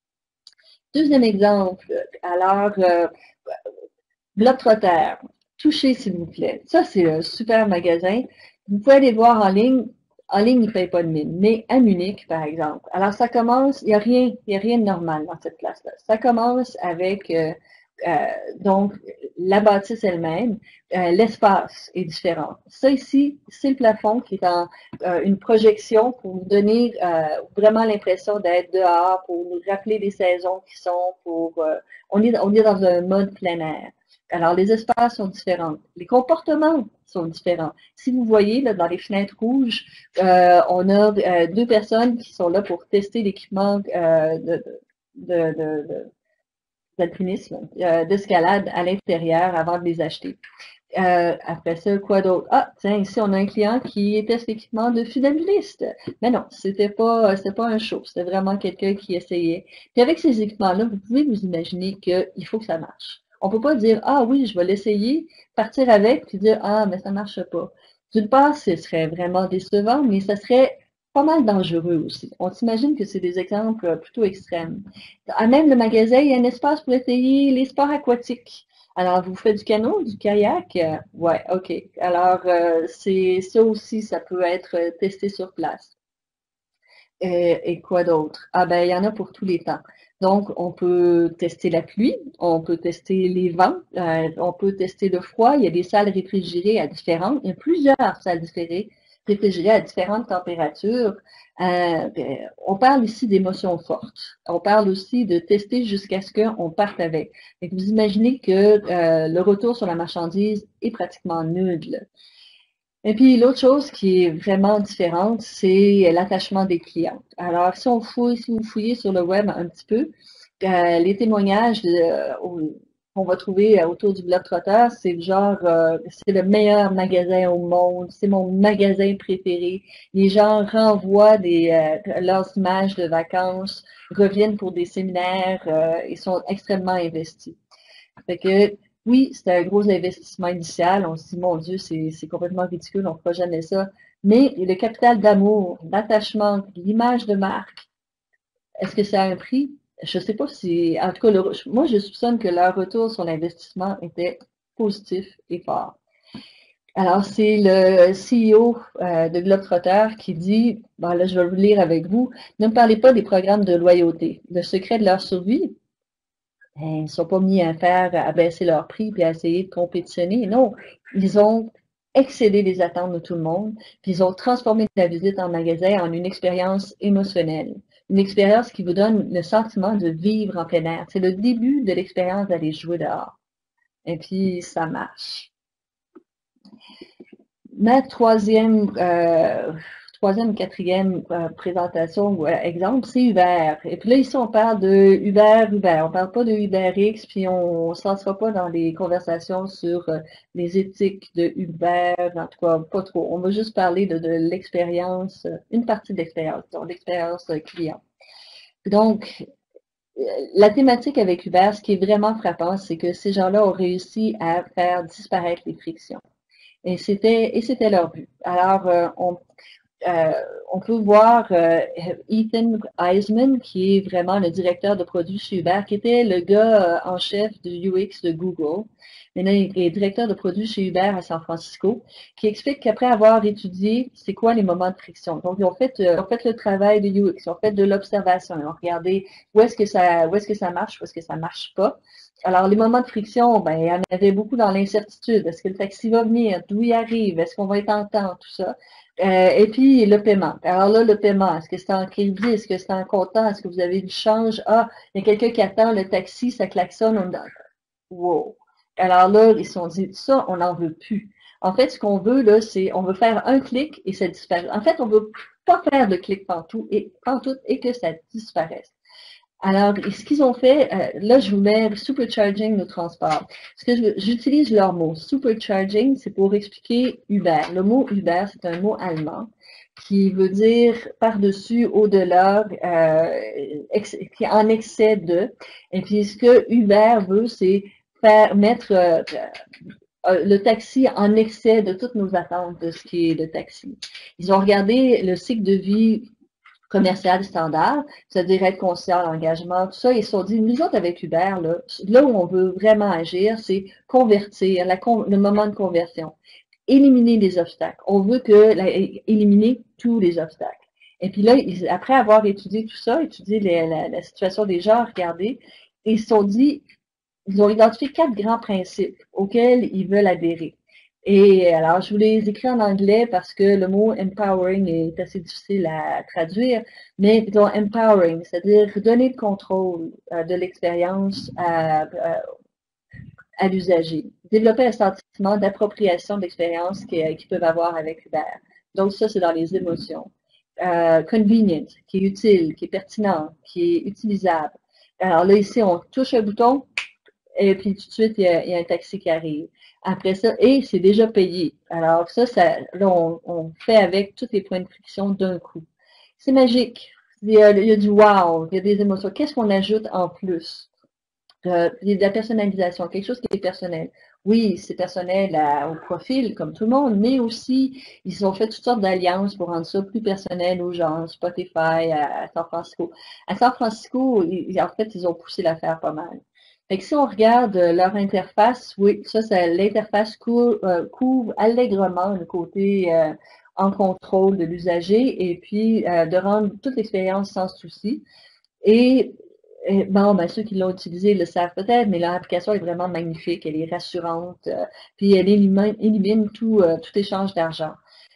Deuxième exemple, alors euh, Globetrotter, touchez s'il vous plaît. Ça, c'est un super magasin. Vous pouvez aller voir en ligne. En ligne, ils ne payent pas de mine, mais à Munich, par exemple. Alors, ça commence, il n'y a rien, il y a rien de normal dans cette place-là. Ça commence avec, euh, euh, donc, la bâtisse elle-même. Euh, l'espace est différent. Ça ici, c'est le plafond qui est en euh, une projection pour nous donner euh, vraiment l'impression d'être dehors, pour nous rappeler les saisons qui sont, pour, euh, on est, on est dans un mode plein air. Alors, les espaces sont différents. Les comportements sont différents. Si vous voyez, là, dans les fenêtres rouges, euh, on a euh, deux personnes qui sont là pour tester l'équipement euh, de, de, de, de d'alpinisme, euh, d'escalade à l'intérieur avant de les acheter. Euh, après ça, quoi d'autre? Ah, tiens, ici, on a un client qui teste l'équipement de funambuliste. Mais non, c'était pas, c'était pas un show. C'était vraiment quelqu'un qui essayait. Puis avec ces équipements-là, vous pouvez vous imaginer qu'il faut que ça marche. On peut pas dire, ah oui, je vais l'essayer, partir avec, puis dire, ah, mais ça marche pas. D'une part, ce serait vraiment décevant, mais ça serait pas mal dangereux aussi. On s'imagine que c'est des exemples plutôt extrêmes. À même le magasin, il y a un espace pour essayer les sports aquatiques. Alors, vous faites du canot, du kayak? Euh, ouais, OK. Alors, euh, c'est ça aussi, ça peut être euh, testé sur place. Euh, et quoi d'autre? Ah ben, il y en a pour tous les temps. Donc, on peut tester la pluie, on peut tester les vents, euh, on peut tester le froid. Il y a des salles réfrigérées à différentes, il y a plusieurs salles différées, réfrigérées à différentes températures. Euh, ben, on parle ici d'émotions fortes. On parle aussi de tester jusqu'à ce qu'on parte avec. Et vous imaginez que euh, le retour sur la marchandise est pratiquement nul. Et puis l'autre chose qui est vraiment différente, c'est l'attachement des clients. Alors, si on fouille, si vous fouillez sur le web un petit peu, euh, les témoignages euh, qu'on va trouver autour du Globetrotter, c'est le genre, euh, c'est le meilleur magasin au monde, c'est mon magasin préféré. Les gens renvoient des, euh, leurs images de vacances, reviennent pour des séminaires, euh, ils sont extrêmement investis. Fait que, oui, c'était un gros investissement initial. On se dit, mon Dieu, c'est c'est complètement ridicule, on ne fera jamais ça. Mais le capital d'amour, d'attachement, l'image de marque, est-ce que ça a un prix? Je ne sais pas si, en tout cas, le- moi, je soupçonne que leur retour sur l'investissement était positif et fort. Alors, c'est le C E O euh, de Globetrotter qui dit, bon, là, je vais vous lire avec vous, ne me parlez pas des programmes de loyauté. Le secret de leur survie, ben, ils ne sont pas mis à faire, à baisser leur prix puis à essayer de compétitionner. Non, ils ont excédé les attentes de tout le monde, puis ils ont transformé la visite en magasin en une expérience émotionnelle. Une expérience qui vous donne le sentiment de vivre en plein air. C'est le début de l'expérience d'aller jouer dehors. Et puis, ça marche. Ma troisième, euh, troisième ou quatrième euh, présentation ou euh, exemple, c'est Uber. Et puis là, ici, on parle de Uber, Uber. On parle pas de UberX, puis on ne se lancera pas dans des conversations sur euh, les éthiques de Uber, en tout cas, pas trop. On va juste parler de, de l'expérience, euh, une partie de l'expérience, donc l'expérience euh, client. Donc, euh, la thématique avec Uber, ce qui est vraiment frappant, c'est que ces gens-là ont réussi à faire disparaître les frictions. Et c'était, et c'était leur but. Alors, euh, on, euh, on peut voir euh, Ethan Eisman, qui est vraiment le directeur de produits chez Uber, qui était le gars euh, en chef du U X de Google. Maintenant, il est directeur de produits chez Uber à San Francisco, qui explique qu'après avoir étudié c'est quoi les moments de friction. Donc, ils ont fait, euh, ils ont fait le travail de U X, ils ont fait de l'observation, ils ont regardé où est-ce que ça, où est-ce que ça marche, où est-ce que ça marche pas. Alors, les moments de friction, ben, il y en avait beaucoup dans l'incertitude. Est-ce que le taxi va venir? D'où il arrive? Est-ce qu'on va être en temps? Tout ça. Euh, et puis, le paiement. Alors là, le paiement, est-ce que c'est en crédit? Est-ce que c'est en comptant? Est-ce que vous avez du change? Ah, il y a quelqu'un qui attend le taxi, ça klaxonne. On... Wow. Alors là, ils se sont dit, ça, on n'en veut plus. En fait, ce qu'on veut, là, c'est, on veut faire un clic et ça disparaît. En fait, on veut pas faire de clic pantoute et, pantoute et que ça disparaisse. Alors, ce qu'ils ont fait, euh, là, je vous mets supercharging le transport. Ce que j'utilise leur mot. Supercharging, c'est pour expliquer Uber. Le mot Uber, c'est un mot allemand qui veut dire par-dessus, au-delà, euh, qui est en excès de. Et puis, ce que Uber veut, c'est faire mettre euh, euh, le taxi en excès de toutes nos attentes de ce qui est le taxi. Ils ont regardé le cycle de vie commercial standard, c'est-à-dire être conscient, l'engagement, tout ça. Ils se sont dit, nous autres avec Uber, là, là où on veut vraiment agir, c'est convertir, la, le moment de conversion, éliminer les obstacles. On veut que la, éliminer tous les obstacles. Et puis là, ils, après avoir étudié tout ça, étudié les, la, la situation des gens, regardé, ils se sont dit, ils ont identifié quatre grands principes auxquels ils veulent adhérer. Et alors, je vous les écris en anglais parce que le mot empowering est assez difficile à traduire, mais disons empowering, c'est-à-dire donner le contrôle euh, de l'expérience à, à, à l'usager. Développer un sentiment d'appropriation de l'expérience qu'ils qu peuvent avoir avec Uber. Donc, ça, c'est dans les émotions. Euh, convenient, qui est utile, qui est pertinent, qui est utilisable. Alors là, ici, on touche un bouton, et puis tout de suite, il y a, il y a un taxi qui arrive. Après ça, et c'est déjà payé. Alors ça, ça là, on, on fait avec tous les points de friction d'un coup. C'est magique. Il y, a, il y a du wow, il y a des émotions. Qu'est-ce qu'on ajoute en plus? Euh, de la personnalisation, quelque chose qui est personnel. Oui, c'est personnel à, au profil, comme tout le monde, mais aussi, ils ont fait toutes sortes d'alliances pour rendre ça plus personnel aux gens, Spotify, à, à San Francisco. À San Francisco, ils, en fait, ils ont poussé l'affaire pas mal. Fait que si on regarde euh, leur interface, oui, ça, ça l'interface couvre, euh, couvre allègrement le côté euh, en contrôle de l'usager et puis euh, de rendre toute l'expérience sans souci. Et, et bon, ben, ceux qui l'ont utilisé le savent peut-être, mais l'application est vraiment magnifique, elle est rassurante, euh, puis elle élimine, élimine tout, euh, tout échange d'argent.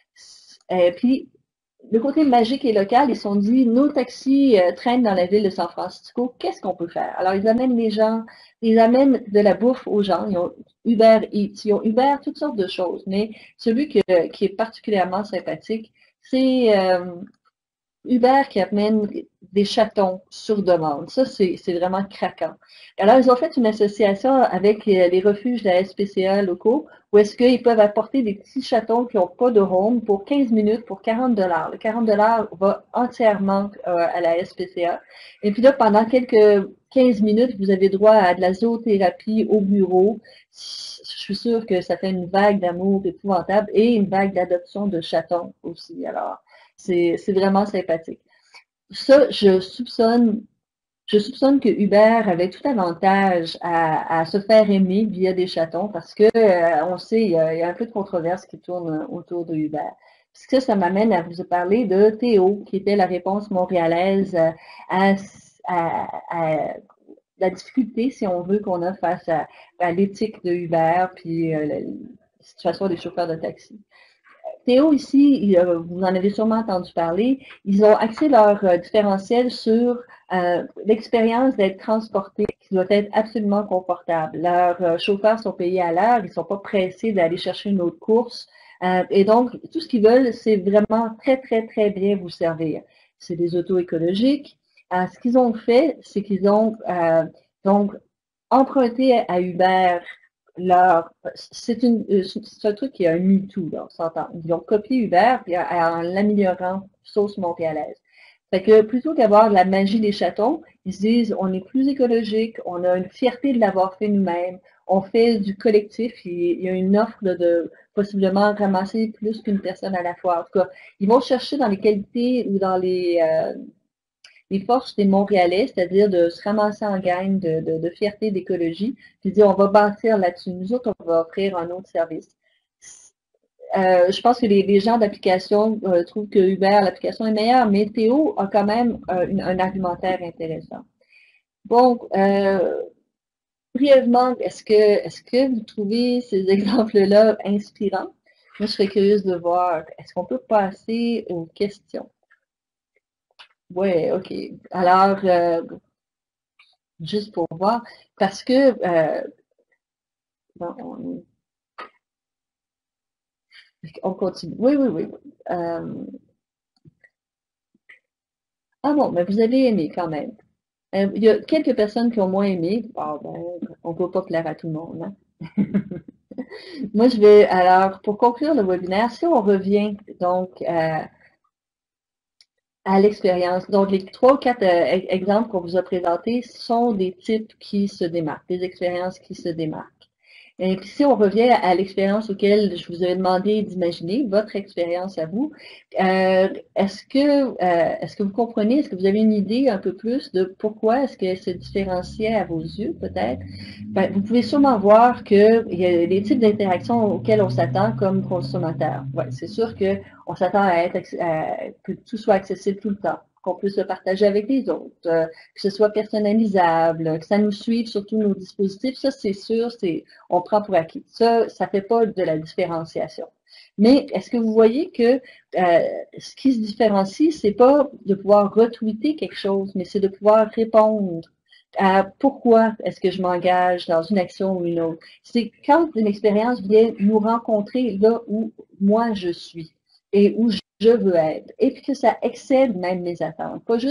Et puis, le côté magique et local, ils se sont dit, nos taxis euh, traînent dans la ville de San Francisco, qu'est-ce qu'on peut faire? Alors, ils amènent les gens, ils amènent de la bouffe aux gens, ils ont Uber Eats, ils ont Uber toutes sortes de choses, mais celui que- qui est particulièrement sympathique, c'est euh, Uber qui amène des chatons sur demande. Ça, c'est vraiment craquant. Alors, ils ont fait une association avec euh, les refuges de la S P C A locaux où est-ce qu'ils peuvent apporter des petits chatons qui n'ont pas de home pour quinze minutes pour quarante dollars. Le quarante dollars va entièrement euh, à la S P C A. Et puis là, pendant quelques quinze minutes, vous avez droit à de la zoothérapie au bureau. Je suis sûre que ça fait une vague d'amour épouvantable et une vague d'adoption de chatons aussi. Alors, c'est vraiment sympathique. Ça, je soupçonne, je soupçonne que Uber avait tout avantage à, à se faire aimer via des chatons parce que euh, on sait, il y, a, il y, a, un peu de controverse qui tourne autour de Uber. Parce que ça m'amène à vous parler de Théo, qui était la réponse montréalaise à, à, à la difficulté, si on veut, qu'on a face à, à l'éthique de Uber puis euh, la, la situation des chauffeurs de taxi. Théo, ici, il, euh, vous en avez sûrement entendu parler, ils ont axé leur euh, différentiel sur euh, l'expérience d'être transporté, qui doit être absolument confortable. Leurs euh, chauffeurs sont payés à l'heure, ils ne sont pas pressés d'aller chercher une autre course. Euh, et donc, tout ce qu'ils veulent, c'est vraiment très, très, très bien vous servir. C'est des autos écologiques. Euh, ce qu'ils ont fait, c'est qu'ils ont euh, donc emprunté à Uber leur, c'est une, c'est un truc qui a un MeToo, là, on s'entend. Ils ont copié Uber puis en l'améliorant sauce montréalaise. Fait que plutôt qu'avoir la magie des chatons, ils se disent on est plus écologique, on a une fierté de l'avoir fait nous-mêmes, on fait du collectif, il y a une offre de, de possiblement ramasser plus qu'une personne à la fois. En tout cas, ils vont chercher dans les qualités ou dans les, euh, les forces des Montréalais, c'est-à-dire de se ramasser en gang de, de, de fierté, d'écologie, puis dire on va bâtir là-dessus. Nous autres, on va offrir un autre service. Euh, je pense que les, les gens d'application euh, trouvent que Uber, l'application est meilleure, mais Théo a quand même euh, une, un argumentaire intéressant. Donc, euh, brièvement, est-ce que, est-ce que vous trouvez ces exemples-là inspirants? Moi, je serais curieuse de voir, est-ce qu'on peut passer aux questions? Ouais, OK. Alors, euh, juste pour voir, parce que euh, bon, on, on continue. Oui, oui, oui. Euh, ah bon, mais vous avez aimé quand même. Euh, il y a quelques personnes qui ont moins aimé. Ah ben, on ne peut pas plaire à tout le monde, hein. Moi, je vais, alors, pour conclure le webinaire, si on revient donc euh, à l'expérience, donc les trois ou quatre euh, exemples qu'on vous a présentés sont des types qui se démarquent, des expériences qui se démarquent. Et puis si on revient à l'expérience auquel je vous avais demandé d'imaginer, votre expérience à vous, euh, est-ce que, euh, est-ce que vous comprenez, est-ce que vous avez une idée un peu plus de pourquoi est-ce que c'est différencié à vos yeux, peut-être? Ben, vous pouvez sûrement voir qu'il y a des types d'interactions auxquelles on s'attend comme consommateur. Ouais, c'est sûr qu'on s'attend à être à, que tout soit accessible tout le temps, qu'on puisse le partager avec les autres, euh, que ce soit personnalisable, que ça nous suive sur tous nos dispositifs. Ça, c'est sûr, c'est on prend pour acquis. Ça, ça fait pas de la différenciation. Mais est-ce que vous voyez que euh, ce qui se différencie, c'est pas de pouvoir retweeter quelque chose, mais c'est de pouvoir répondre à pourquoi est-ce que je m'engage dans une action ou une autre. C'est quand une expérience vient nous rencontrer là où moi je suis et où je veux être, et puis que ça excède même mes attentes. Pas juste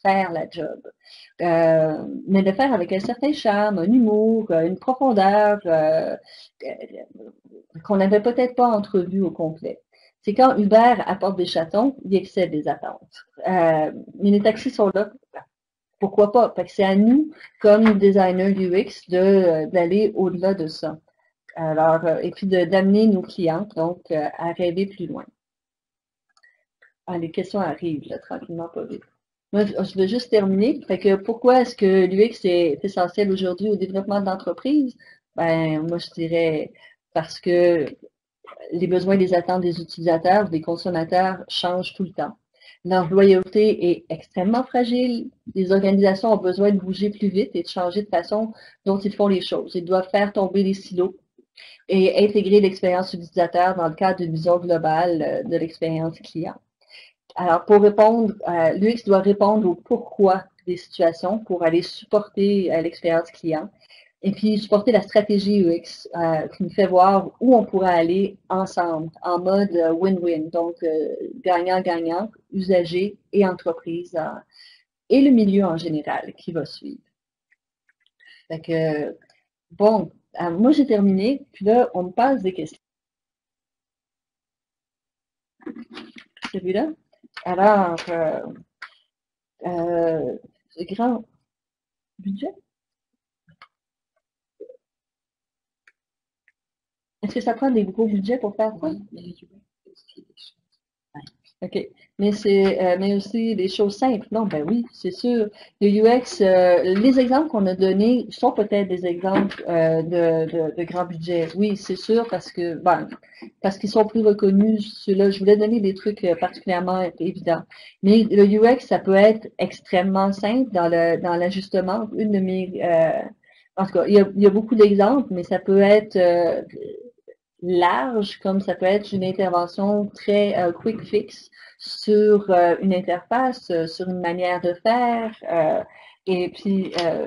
faire la job, euh, mais de faire avec un certain charme, un humour, euh, une profondeur euh, euh, qu'on n'avait peut-être pas entrevue au complet. C'est quand Uber apporte des chatons, il excède les attentes. Euh, mais les taxis sont là. Pourquoi pas? Fait que c'est à nous, comme designers U X, de, d'aller au-delà de ça. Alors, euh, et puis de- d'amener nos clients, donc, euh, à rêver plus loin. Ah, les questions arrivent, là, tranquillement, pas vite. Moi, je je veux juste terminer. Fait que pourquoi est-ce que l'U X est essentiel aujourd'hui au développement de l'entreprise? Ben, moi, je dirais parce que les besoins et les attentes des utilisateurs, des consommateurs changent tout le temps. Leur loyauté est extrêmement fragile. Les organisations ont besoin de bouger plus vite et de changer de façon dont ils font les choses. Ils doivent faire tomber les silos et intégrer l'expérience utilisateur dans le cadre d'une vision globale euh, de l'expérience client. Alors, pour répondre, euh, l'U X doit répondre au pourquoi des situations pour aller supporter euh, l'expérience client et puis supporter la stratégie U X euh, qui nous fait voir où on pourrait aller ensemble en mode euh, win-win, donc euh, gagnant-gagnant, usager et entreprise euh, et le milieu en général qui va suivre. Fait que, bon, euh, moi j'ai terminé, puis là, on me passe des questions. Celui-là. Alors, euh, euh, grand budget? Est-ce que ça prend des gros budgets pour faire ça? OK. Mais c'est euh, mais aussi des choses simples. Non, ben oui, c'est sûr. Le U X, euh, les exemples qu'on a donnés sont peut-être des exemples euh, de, de, de grand budget. Oui, c'est sûr, parce que ben, parce qu'ils sont plus reconnus. Ceux-là, je voulais donner des trucs euh, particulièrement évidents. Mais le U X, ça peut être extrêmement simple dans le dans l'ajustement. Une de mes euh, en tout cas, il y a, il y a beaucoup d'exemples, mais ça peut être euh, large, comme ça peut être une intervention très euh, quick fix sur euh, une interface, euh, sur une manière de faire. Euh, et puis, euh,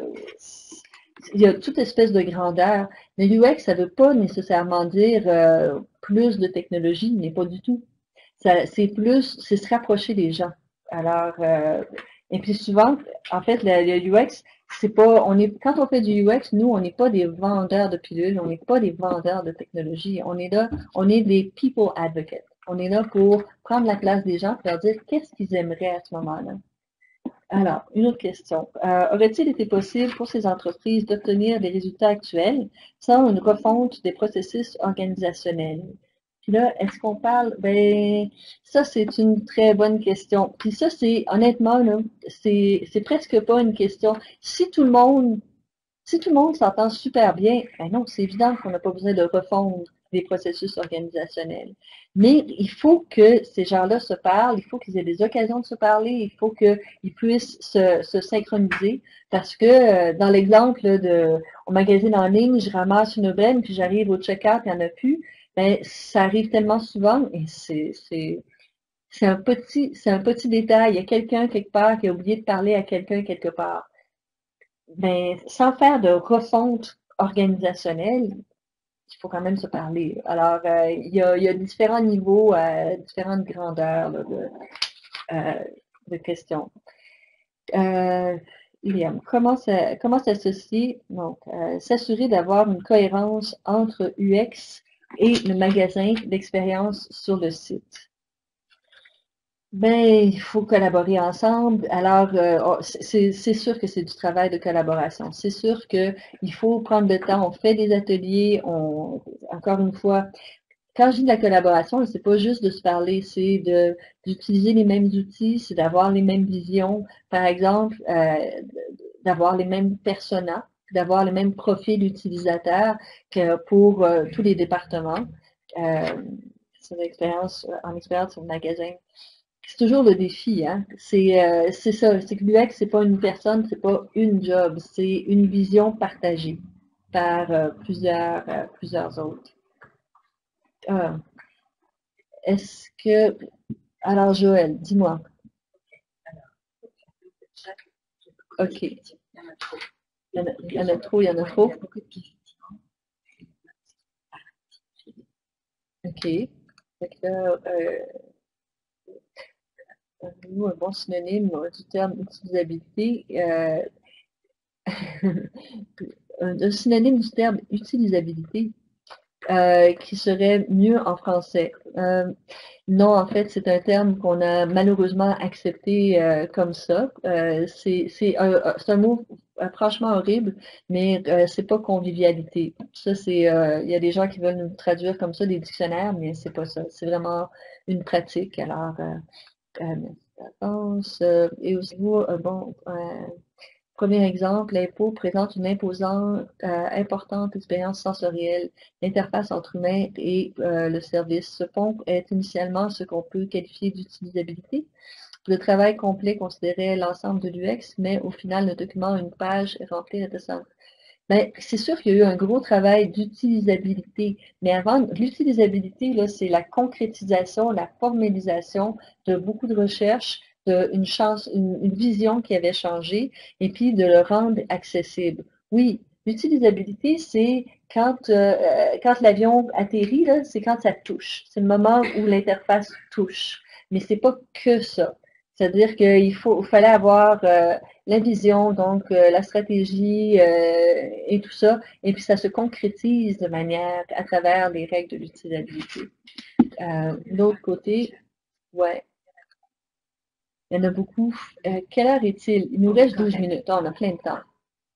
il y a toute espèce de grandeur. Mais l'U X, ça ne veut pas nécessairement dire euh, plus de technologie, mais pas du tout. Ça, c'est plus, c'est se rapprocher des gens. Alors, euh, et puis souvent, en fait, le, le U X, c'est pas, on est, quand on fait du U X, nous, on n'est pas des vendeurs de pilules, on n'est pas des vendeurs de technologie. On est là, on est des people advocates. On est là pour prendre la place des gens, pour leur dire qu'est-ce qu'ils aimeraient à ce moment-là. Alors, une autre question. Euh, aurait-il été possible pour ces entreprises d'obtenir des résultats actuels sans une refonte des processus organisationnels? Puis là, est-ce qu'on parle? Ben, ça, c'est une très bonne question. Puis ça, c'est, honnêtement, là, c'est, c'est presque pas une question. Si tout le monde si tout le monde s'entend super bien, ben non, c'est évident qu'on n'a pas besoin de refondre des processus organisationnels. Mais il faut que ces gens-là se parlent, il faut qu'ils aient des occasions de se parler, il faut qu'ils puissent se, se synchroniser. Parce que euh, dans l'exemple de au magazine en ligne, je ramasse une aubaine, puis j'arrive au check-out, il n'y en a plus. Ben, ça arrive tellement souvent et c'est, c'est, c'est un petit, c'est un petit détail. Il y a quelqu'un quelque part qui a oublié de parler à quelqu'un quelque part. Ben, sans faire de refonte organisationnelle, il faut quand même se parler. Alors, euh, il y a, il y a différents niveaux, euh, différentes grandeurs là, de, euh, de questions. Euh, Liam, comment ça, comment s'associer, donc, euh, s'assurer d'avoir une cohérence entre U X et le magasin d'expérience sur le site? Ben, il faut collaborer ensemble. Alors, euh, oh, c'est c'est sûr que c'est du travail de collaboration. C'est sûr que il faut prendre le temps. On fait des ateliers. On, encore une fois, quand je dis de la collaboration, c'est pas juste de se parler, c'est de d'utiliser les mêmes outils, c'est d'avoir les mêmes visions. Par exemple, euh, d'avoir les mêmes personas, d'avoir le même profil utilisateur que pour euh, tous les départements. Euh, c'est une expérience, en expérience sur le magasin. C'est toujours le défi, hein. C'est euh, c'est ça, c'est que l'U X, c'est pas une personne, c'est pas une job, c'est une vision partagée par euh, plusieurs, euh, plusieurs autres. Euh, Est-ce que... Alors, Joël, dis-moi. OK. Il y en a, il y en a trop, il y en a trop. OK. Fait que là, euh, vous un bon synonyme du terme utilisabilité? Euh, un synonyme du terme utilisabilité euh, qui serait mieux en français. Euh, non, en fait, c'est un terme qu'on a malheureusement accepté euh, comme ça. Euh, c'est c'est un, c'est un mot euh, franchement horrible, mais euh, c'est pas convivialité. Ça, c'est euh, il y a des gens qui veulent nous traduire comme ça des dictionnaires, mais c'est pas ça. C'est vraiment une pratique. Alors, euh, euh, pense, euh, et aussi, euh, bon, euh, premier exemple, l'impôt présente une imposante, euh, importante expérience sensorielle. L'interface entre humain et euh, le service. Ce pont est initialement ce qu'on peut qualifier d'utilisabilité. Le travail complet considérait l'ensemble de l'U X, mais au final, le document, une page est remplie de ça. Ben, c'est sûr qu'il y a eu un gros travail d'utilisabilité, mais avant, l'utilisabilité, là, c'est la concrétisation, la formalisation de beaucoup de recherches, de une chance, une, une vision qui avait changé, et puis de le rendre accessible. Oui, l'utilisabilité, c'est quand, euh, quand l'avion atterrit, là, c'est quand ça touche. C'est le moment où l'interface touche. Mais c'est pas que ça. C'est-à-dire qu'il faut, il fallait avoir euh, la vision, donc euh, la stratégie euh, et tout ça, et puis ça se concrétise de manière à travers les règles de l'utilisabilité. Euh, L'autre côté, ouais, il y en a beaucoup. Euh, quelle heure est-il? Il nous reste douze minutes. Oh, on a plein de temps.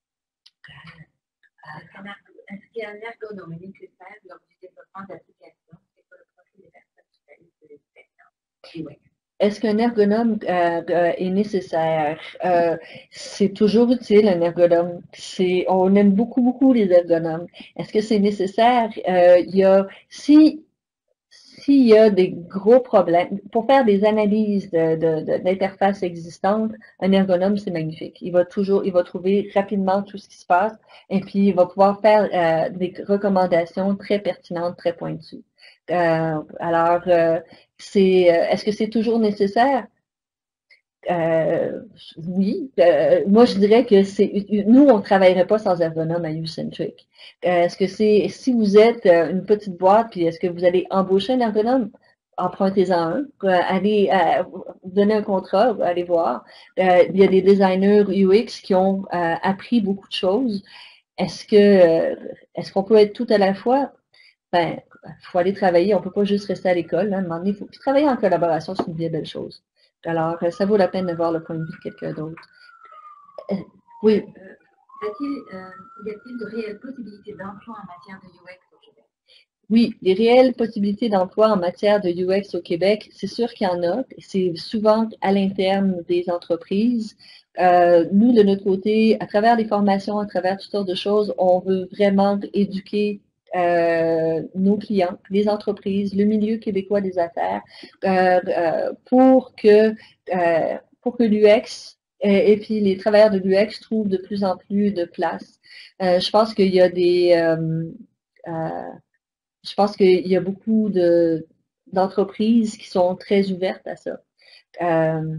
Est-ce qu'il y a un ergonome nécessaire lors du développement d'applications? C'est quoi le profil des personnes qui réalisent des Est-ce qu'un ergonome euh, euh, est nécessaire? Euh, c'est toujours utile, un ergonome. C'est, on aime beaucoup, beaucoup les ergonomes. Est-ce que c'est nécessaire? Euh, il y a, si, s'il y a des gros problèmes, pour faire des analyses de, de, de, d'interfaces existantes, un ergonome, c'est magnifique. Il va toujours, il va trouver rapidement tout ce qui se passe et puis il va pouvoir faire euh, des recommandations très pertinentes, très pointues. Euh, alors, euh, c'est, euh, est-ce que c'est toujours nécessaire? Euh, oui. Euh, moi, je dirais que c'est, nous, on ne travaillerait pas sans ergonome à YouCentric. Euh, est-ce que c'est, si vous êtes euh, une petite boîte, puis est-ce que vous allez embaucher un ergonome? Empruntez-en un, euh, allez euh, donner un contrat, allez voir. Euh, il y a des designers U X qui ont euh, appris beaucoup de choses. Est-ce que, euh, est-ce qu'on peut être tout à la fois? Ben, il faut aller travailler. On peut pas juste rester à l'école. Hein. À un moment donné, il faut puis travailler en collaboration, c'est une bien belle chose. Alors, euh, ça vaut la peine de voir le point de vue de quelqu'un d'autre. Euh, oui. Euh, y a-t-il de réelles possibilités d'emploi en matière de U X au Québec? Oui, les réelles possibilités d'emploi en matière de U X au Québec, c'est sûr qu'il y en a. C'est souvent à l'interne des entreprises. Euh, nous, de notre côté, à travers les formations, à travers toutes sortes de choses, on veut vraiment éduquer euh, nos clients, les entreprises, le milieu québécois des affaires, euh, euh, pour que euh, pour que l'U X et, et puis les travailleurs de l'U X trouvent de plus en plus de place. Euh, je pense qu'il y a des euh, euh, je pense qu'il y a beaucoup de d'entreprises qui sont très ouvertes à ça. Euh,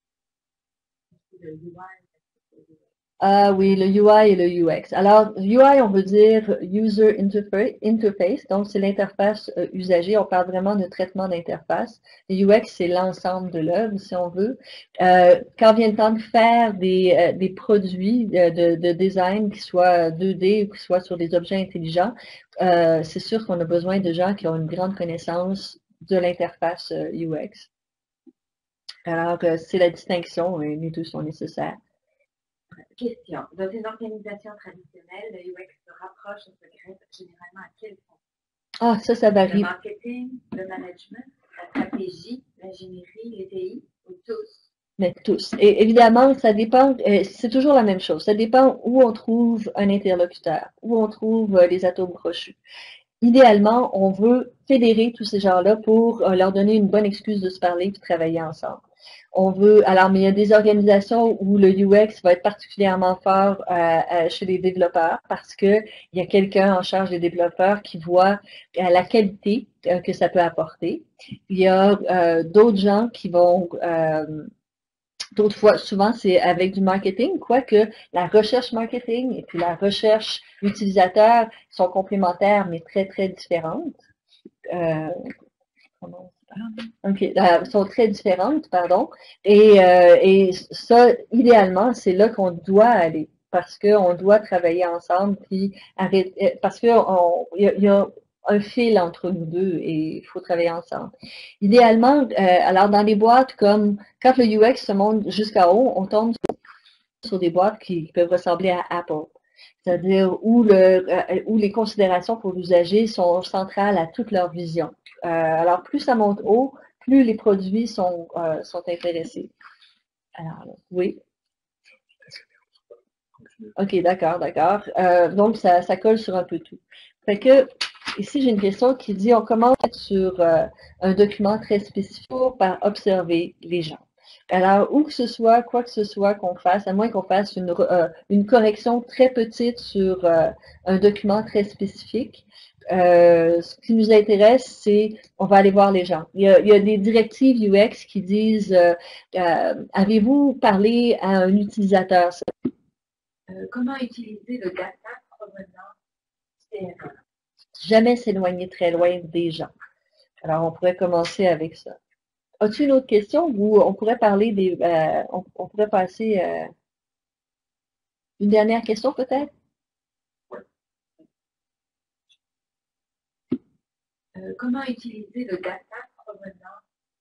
ah oui, le U I et le U X. Alors, U I, on veut dire User Interface, donc c'est l'interface euh, usagée. On parle vraiment de traitement d'interface. Le U X, c'est l'ensemble de l'œuvre, si on veut. Euh, quand vient le temps de faire des, euh, des produits de, de, de, design qui soient deux D ou qui soient sur des objets intelligents, euh, c'est sûr qu'on a besoin de gens qui ont une grande connaissance de l'interface euh, U X. Alors, euh, c'est la distinction, et les deux sont nécessaires. Question. Dans une organisation traditionnelle, le U X se rapproche et se greffe généralement à quel point? Ah, ça, ça varie. Le marketing, le management, la stratégie, l'ingénierie, les T I, ou tous? Mais tous. Et évidemment, ça dépend, euh, c'est toujours la même chose. Ça dépend où on trouve un interlocuteur, où on trouve euh, les atomes crochus. Idéalement, on veut fédérer tous ces gens-là pour euh, leur donner une bonne excuse de se parler et de travailler ensemble. On veut, alors, mais il y a des organisations où le U X va être particulièrement fort euh, euh, chez les développeurs parce que il y a quelqu'un en charge des développeurs qui voit euh, la qualité euh, que ça peut apporter. Il y a euh, d'autres gens qui vont euh, D'autres fois, souvent, c'est avec du marketing, quoique la recherche marketing et puis la recherche utilisateur sont complémentaires, mais très, très différentes. Euh, commence par- OK, euh, sont très différentes, pardon. Et, euh, et ça, idéalement, c'est là qu'on doit aller parce qu'on doit travailler ensemble, puis arrêter, parce qu'il y, y a un fil entre nous deux et il faut travailler ensemble. Idéalement, euh, alors dans des boîtes comme, quand le U X se monte jusqu'à haut, on tombe sur des boîtes qui peuvent ressembler à Apple. C'est-à-dire où, le, euh, où les considérations pour l'usager sont centrales à toute leur vision. Euh, alors, plus ça monte haut, plus les produits sont, euh, sont intéressés. Alors, oui. OK, d'accord, d'accord. Euh, donc, ça, ça colle sur un peu tout. Fait que, ici, j'ai une question qui dit, on commence sur euh, un document très spécifique par observer les gens. Alors, où que ce soit, quoi que ce soit qu'on fasse, à moins qu'on fasse une, euh, une correction très petite sur euh, un document très spécifique, euh, ce qui nous intéresse, c'est on va aller voir les gens. Il y a, il y a des directives U X qui disent euh, euh, avez-vous parlé à un utilisateur? Euh, comment utiliser le data provenant C R M? Jamais s'éloigner très loin des gens. Alors, on pourrait commencer avec ça. As-tu une autre question ou on pourrait parler des. Euh, on, on pourrait passer euh, une dernière question peut-être? Euh, comment utiliser le data provenant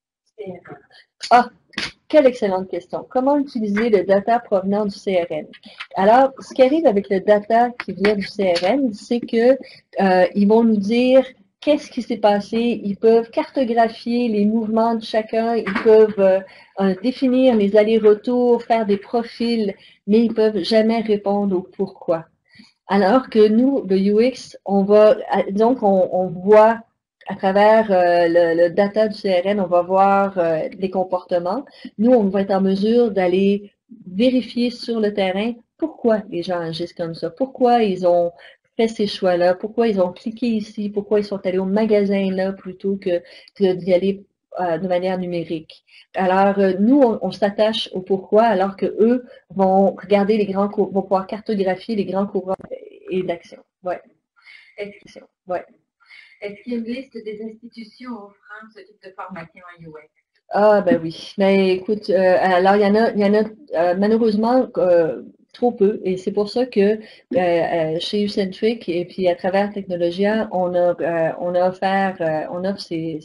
C R M? Ah, quelle excellente question. Comment utiliser le data provenant du C R M? Alors, ce qui arrive avec le data qui vient du C R M, c'est que euh, ils vont nous dire qu'est-ce qui s'est passé. Ils peuvent cartographier les mouvements de chacun. Ils peuvent euh, euh, définir les allers-retours, faire des profils, mais ils peuvent jamais répondre au pourquoi. Alors que nous, le U X, on va, donc on, on voit à travers euh, le, le data du C R M, on va voir euh, les comportements. Nous, on va être en mesure d'aller vérifier sur le terrain pourquoi les gens agissent comme ça, pourquoi ils ont fait ces choix-là, pourquoi ils ont cliqué ici, pourquoi ils sont allés au magasin là plutôt que, que d'y aller euh, de manière numérique. Alors, euh, nous, on, on s'attache au pourquoi, alors que eux vont regarder les grands courants, vont pouvoir cartographier les grands courants et d'action. Ouais. Est-ce Ouais. est-ce qu'il y a une liste des institutions offrant ce type de formation en U X? Ah ben oui. Mais écoute, euh, alors il y en a, il y en a euh, malheureusement euh, trop peu, et c'est pour ça que euh, euh, chez Ucentric et puis à travers Technologia, on a euh, on a offert, euh, on offre ces,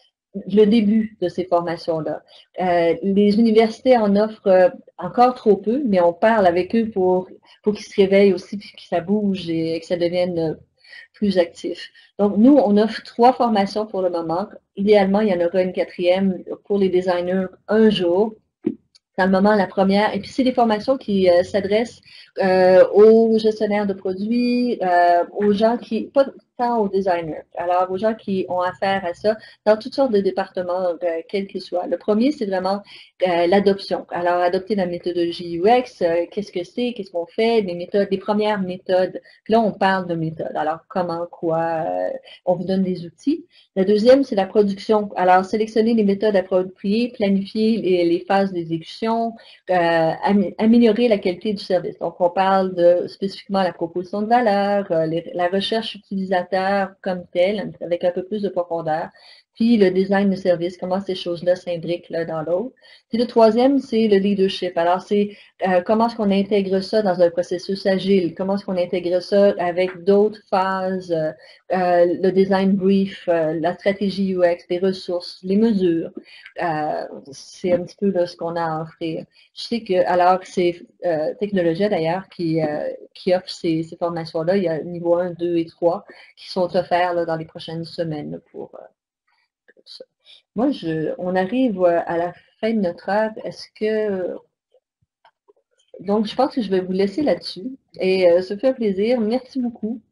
le début de ces formations-là. Euh, les universités en offrent euh, encore trop peu, mais on parle avec eux pour, pour qu'ils se réveillent aussi, puis que ça bouge et que ça devienne euh, plus actif. Donc, nous, on offre trois formations pour le moment. Idéalement, il y en aura une quatrième pour les designers un jour. Dans le moment, la première. Et puis, c'est des formations qui euh, s'adressent euh, aux gestionnaires de produits, euh, aux gens qui, pas tant aux designers, alors aux gens qui ont affaire à ça dans toutes sortes de départements, euh, quels qu'ils soient. Le premier, c'est vraiment euh, l'adoption. Alors, adopter la méthodologie U X, euh, qu'est-ce que c'est, qu'est-ce qu'on fait, des méthodes, des premières méthodes. Puis là, on parle de méthodes. Alors, comment, quoi, euh, on vous donne des outils. La deuxième, c'est la production. Alors, sélectionner les méthodes appropriées, planifier les, les phases d'exécution, euh, améliorer la qualité du service. Donc, on parle de spécifiquement la proposition de valeur, euh, les, la recherche utilisateur comme telle, avec un peu plus de profondeur, puis le design de service, comment ces choses-là s'imbriquent l'un dans l'autre. Puis le troisième, c'est le leadership. Alors, c'est euh, comment est-ce qu'on intègre ça dans un processus agile, comment est-ce qu'on intègre ça avec d'autres phases, euh, euh, le design brief, euh, la stratégie U X, les ressources, les mesures. Euh, c'est un petit peu là, ce qu'on a à offrir. Je sais que, alors, c'est euh, Technologia d'ailleurs qui, euh, qui offre ces, ces formations-là. Il y a niveau un, deux et trois qui sont offerts là, dans les prochaines semaines pour, euh, pour ça. Moi, je, on arrive à la fin de notre heure. Est-ce que. Donc, je pense que je vais vous laisser là-dessus. Et euh, ça fait un plaisir. Merci beaucoup.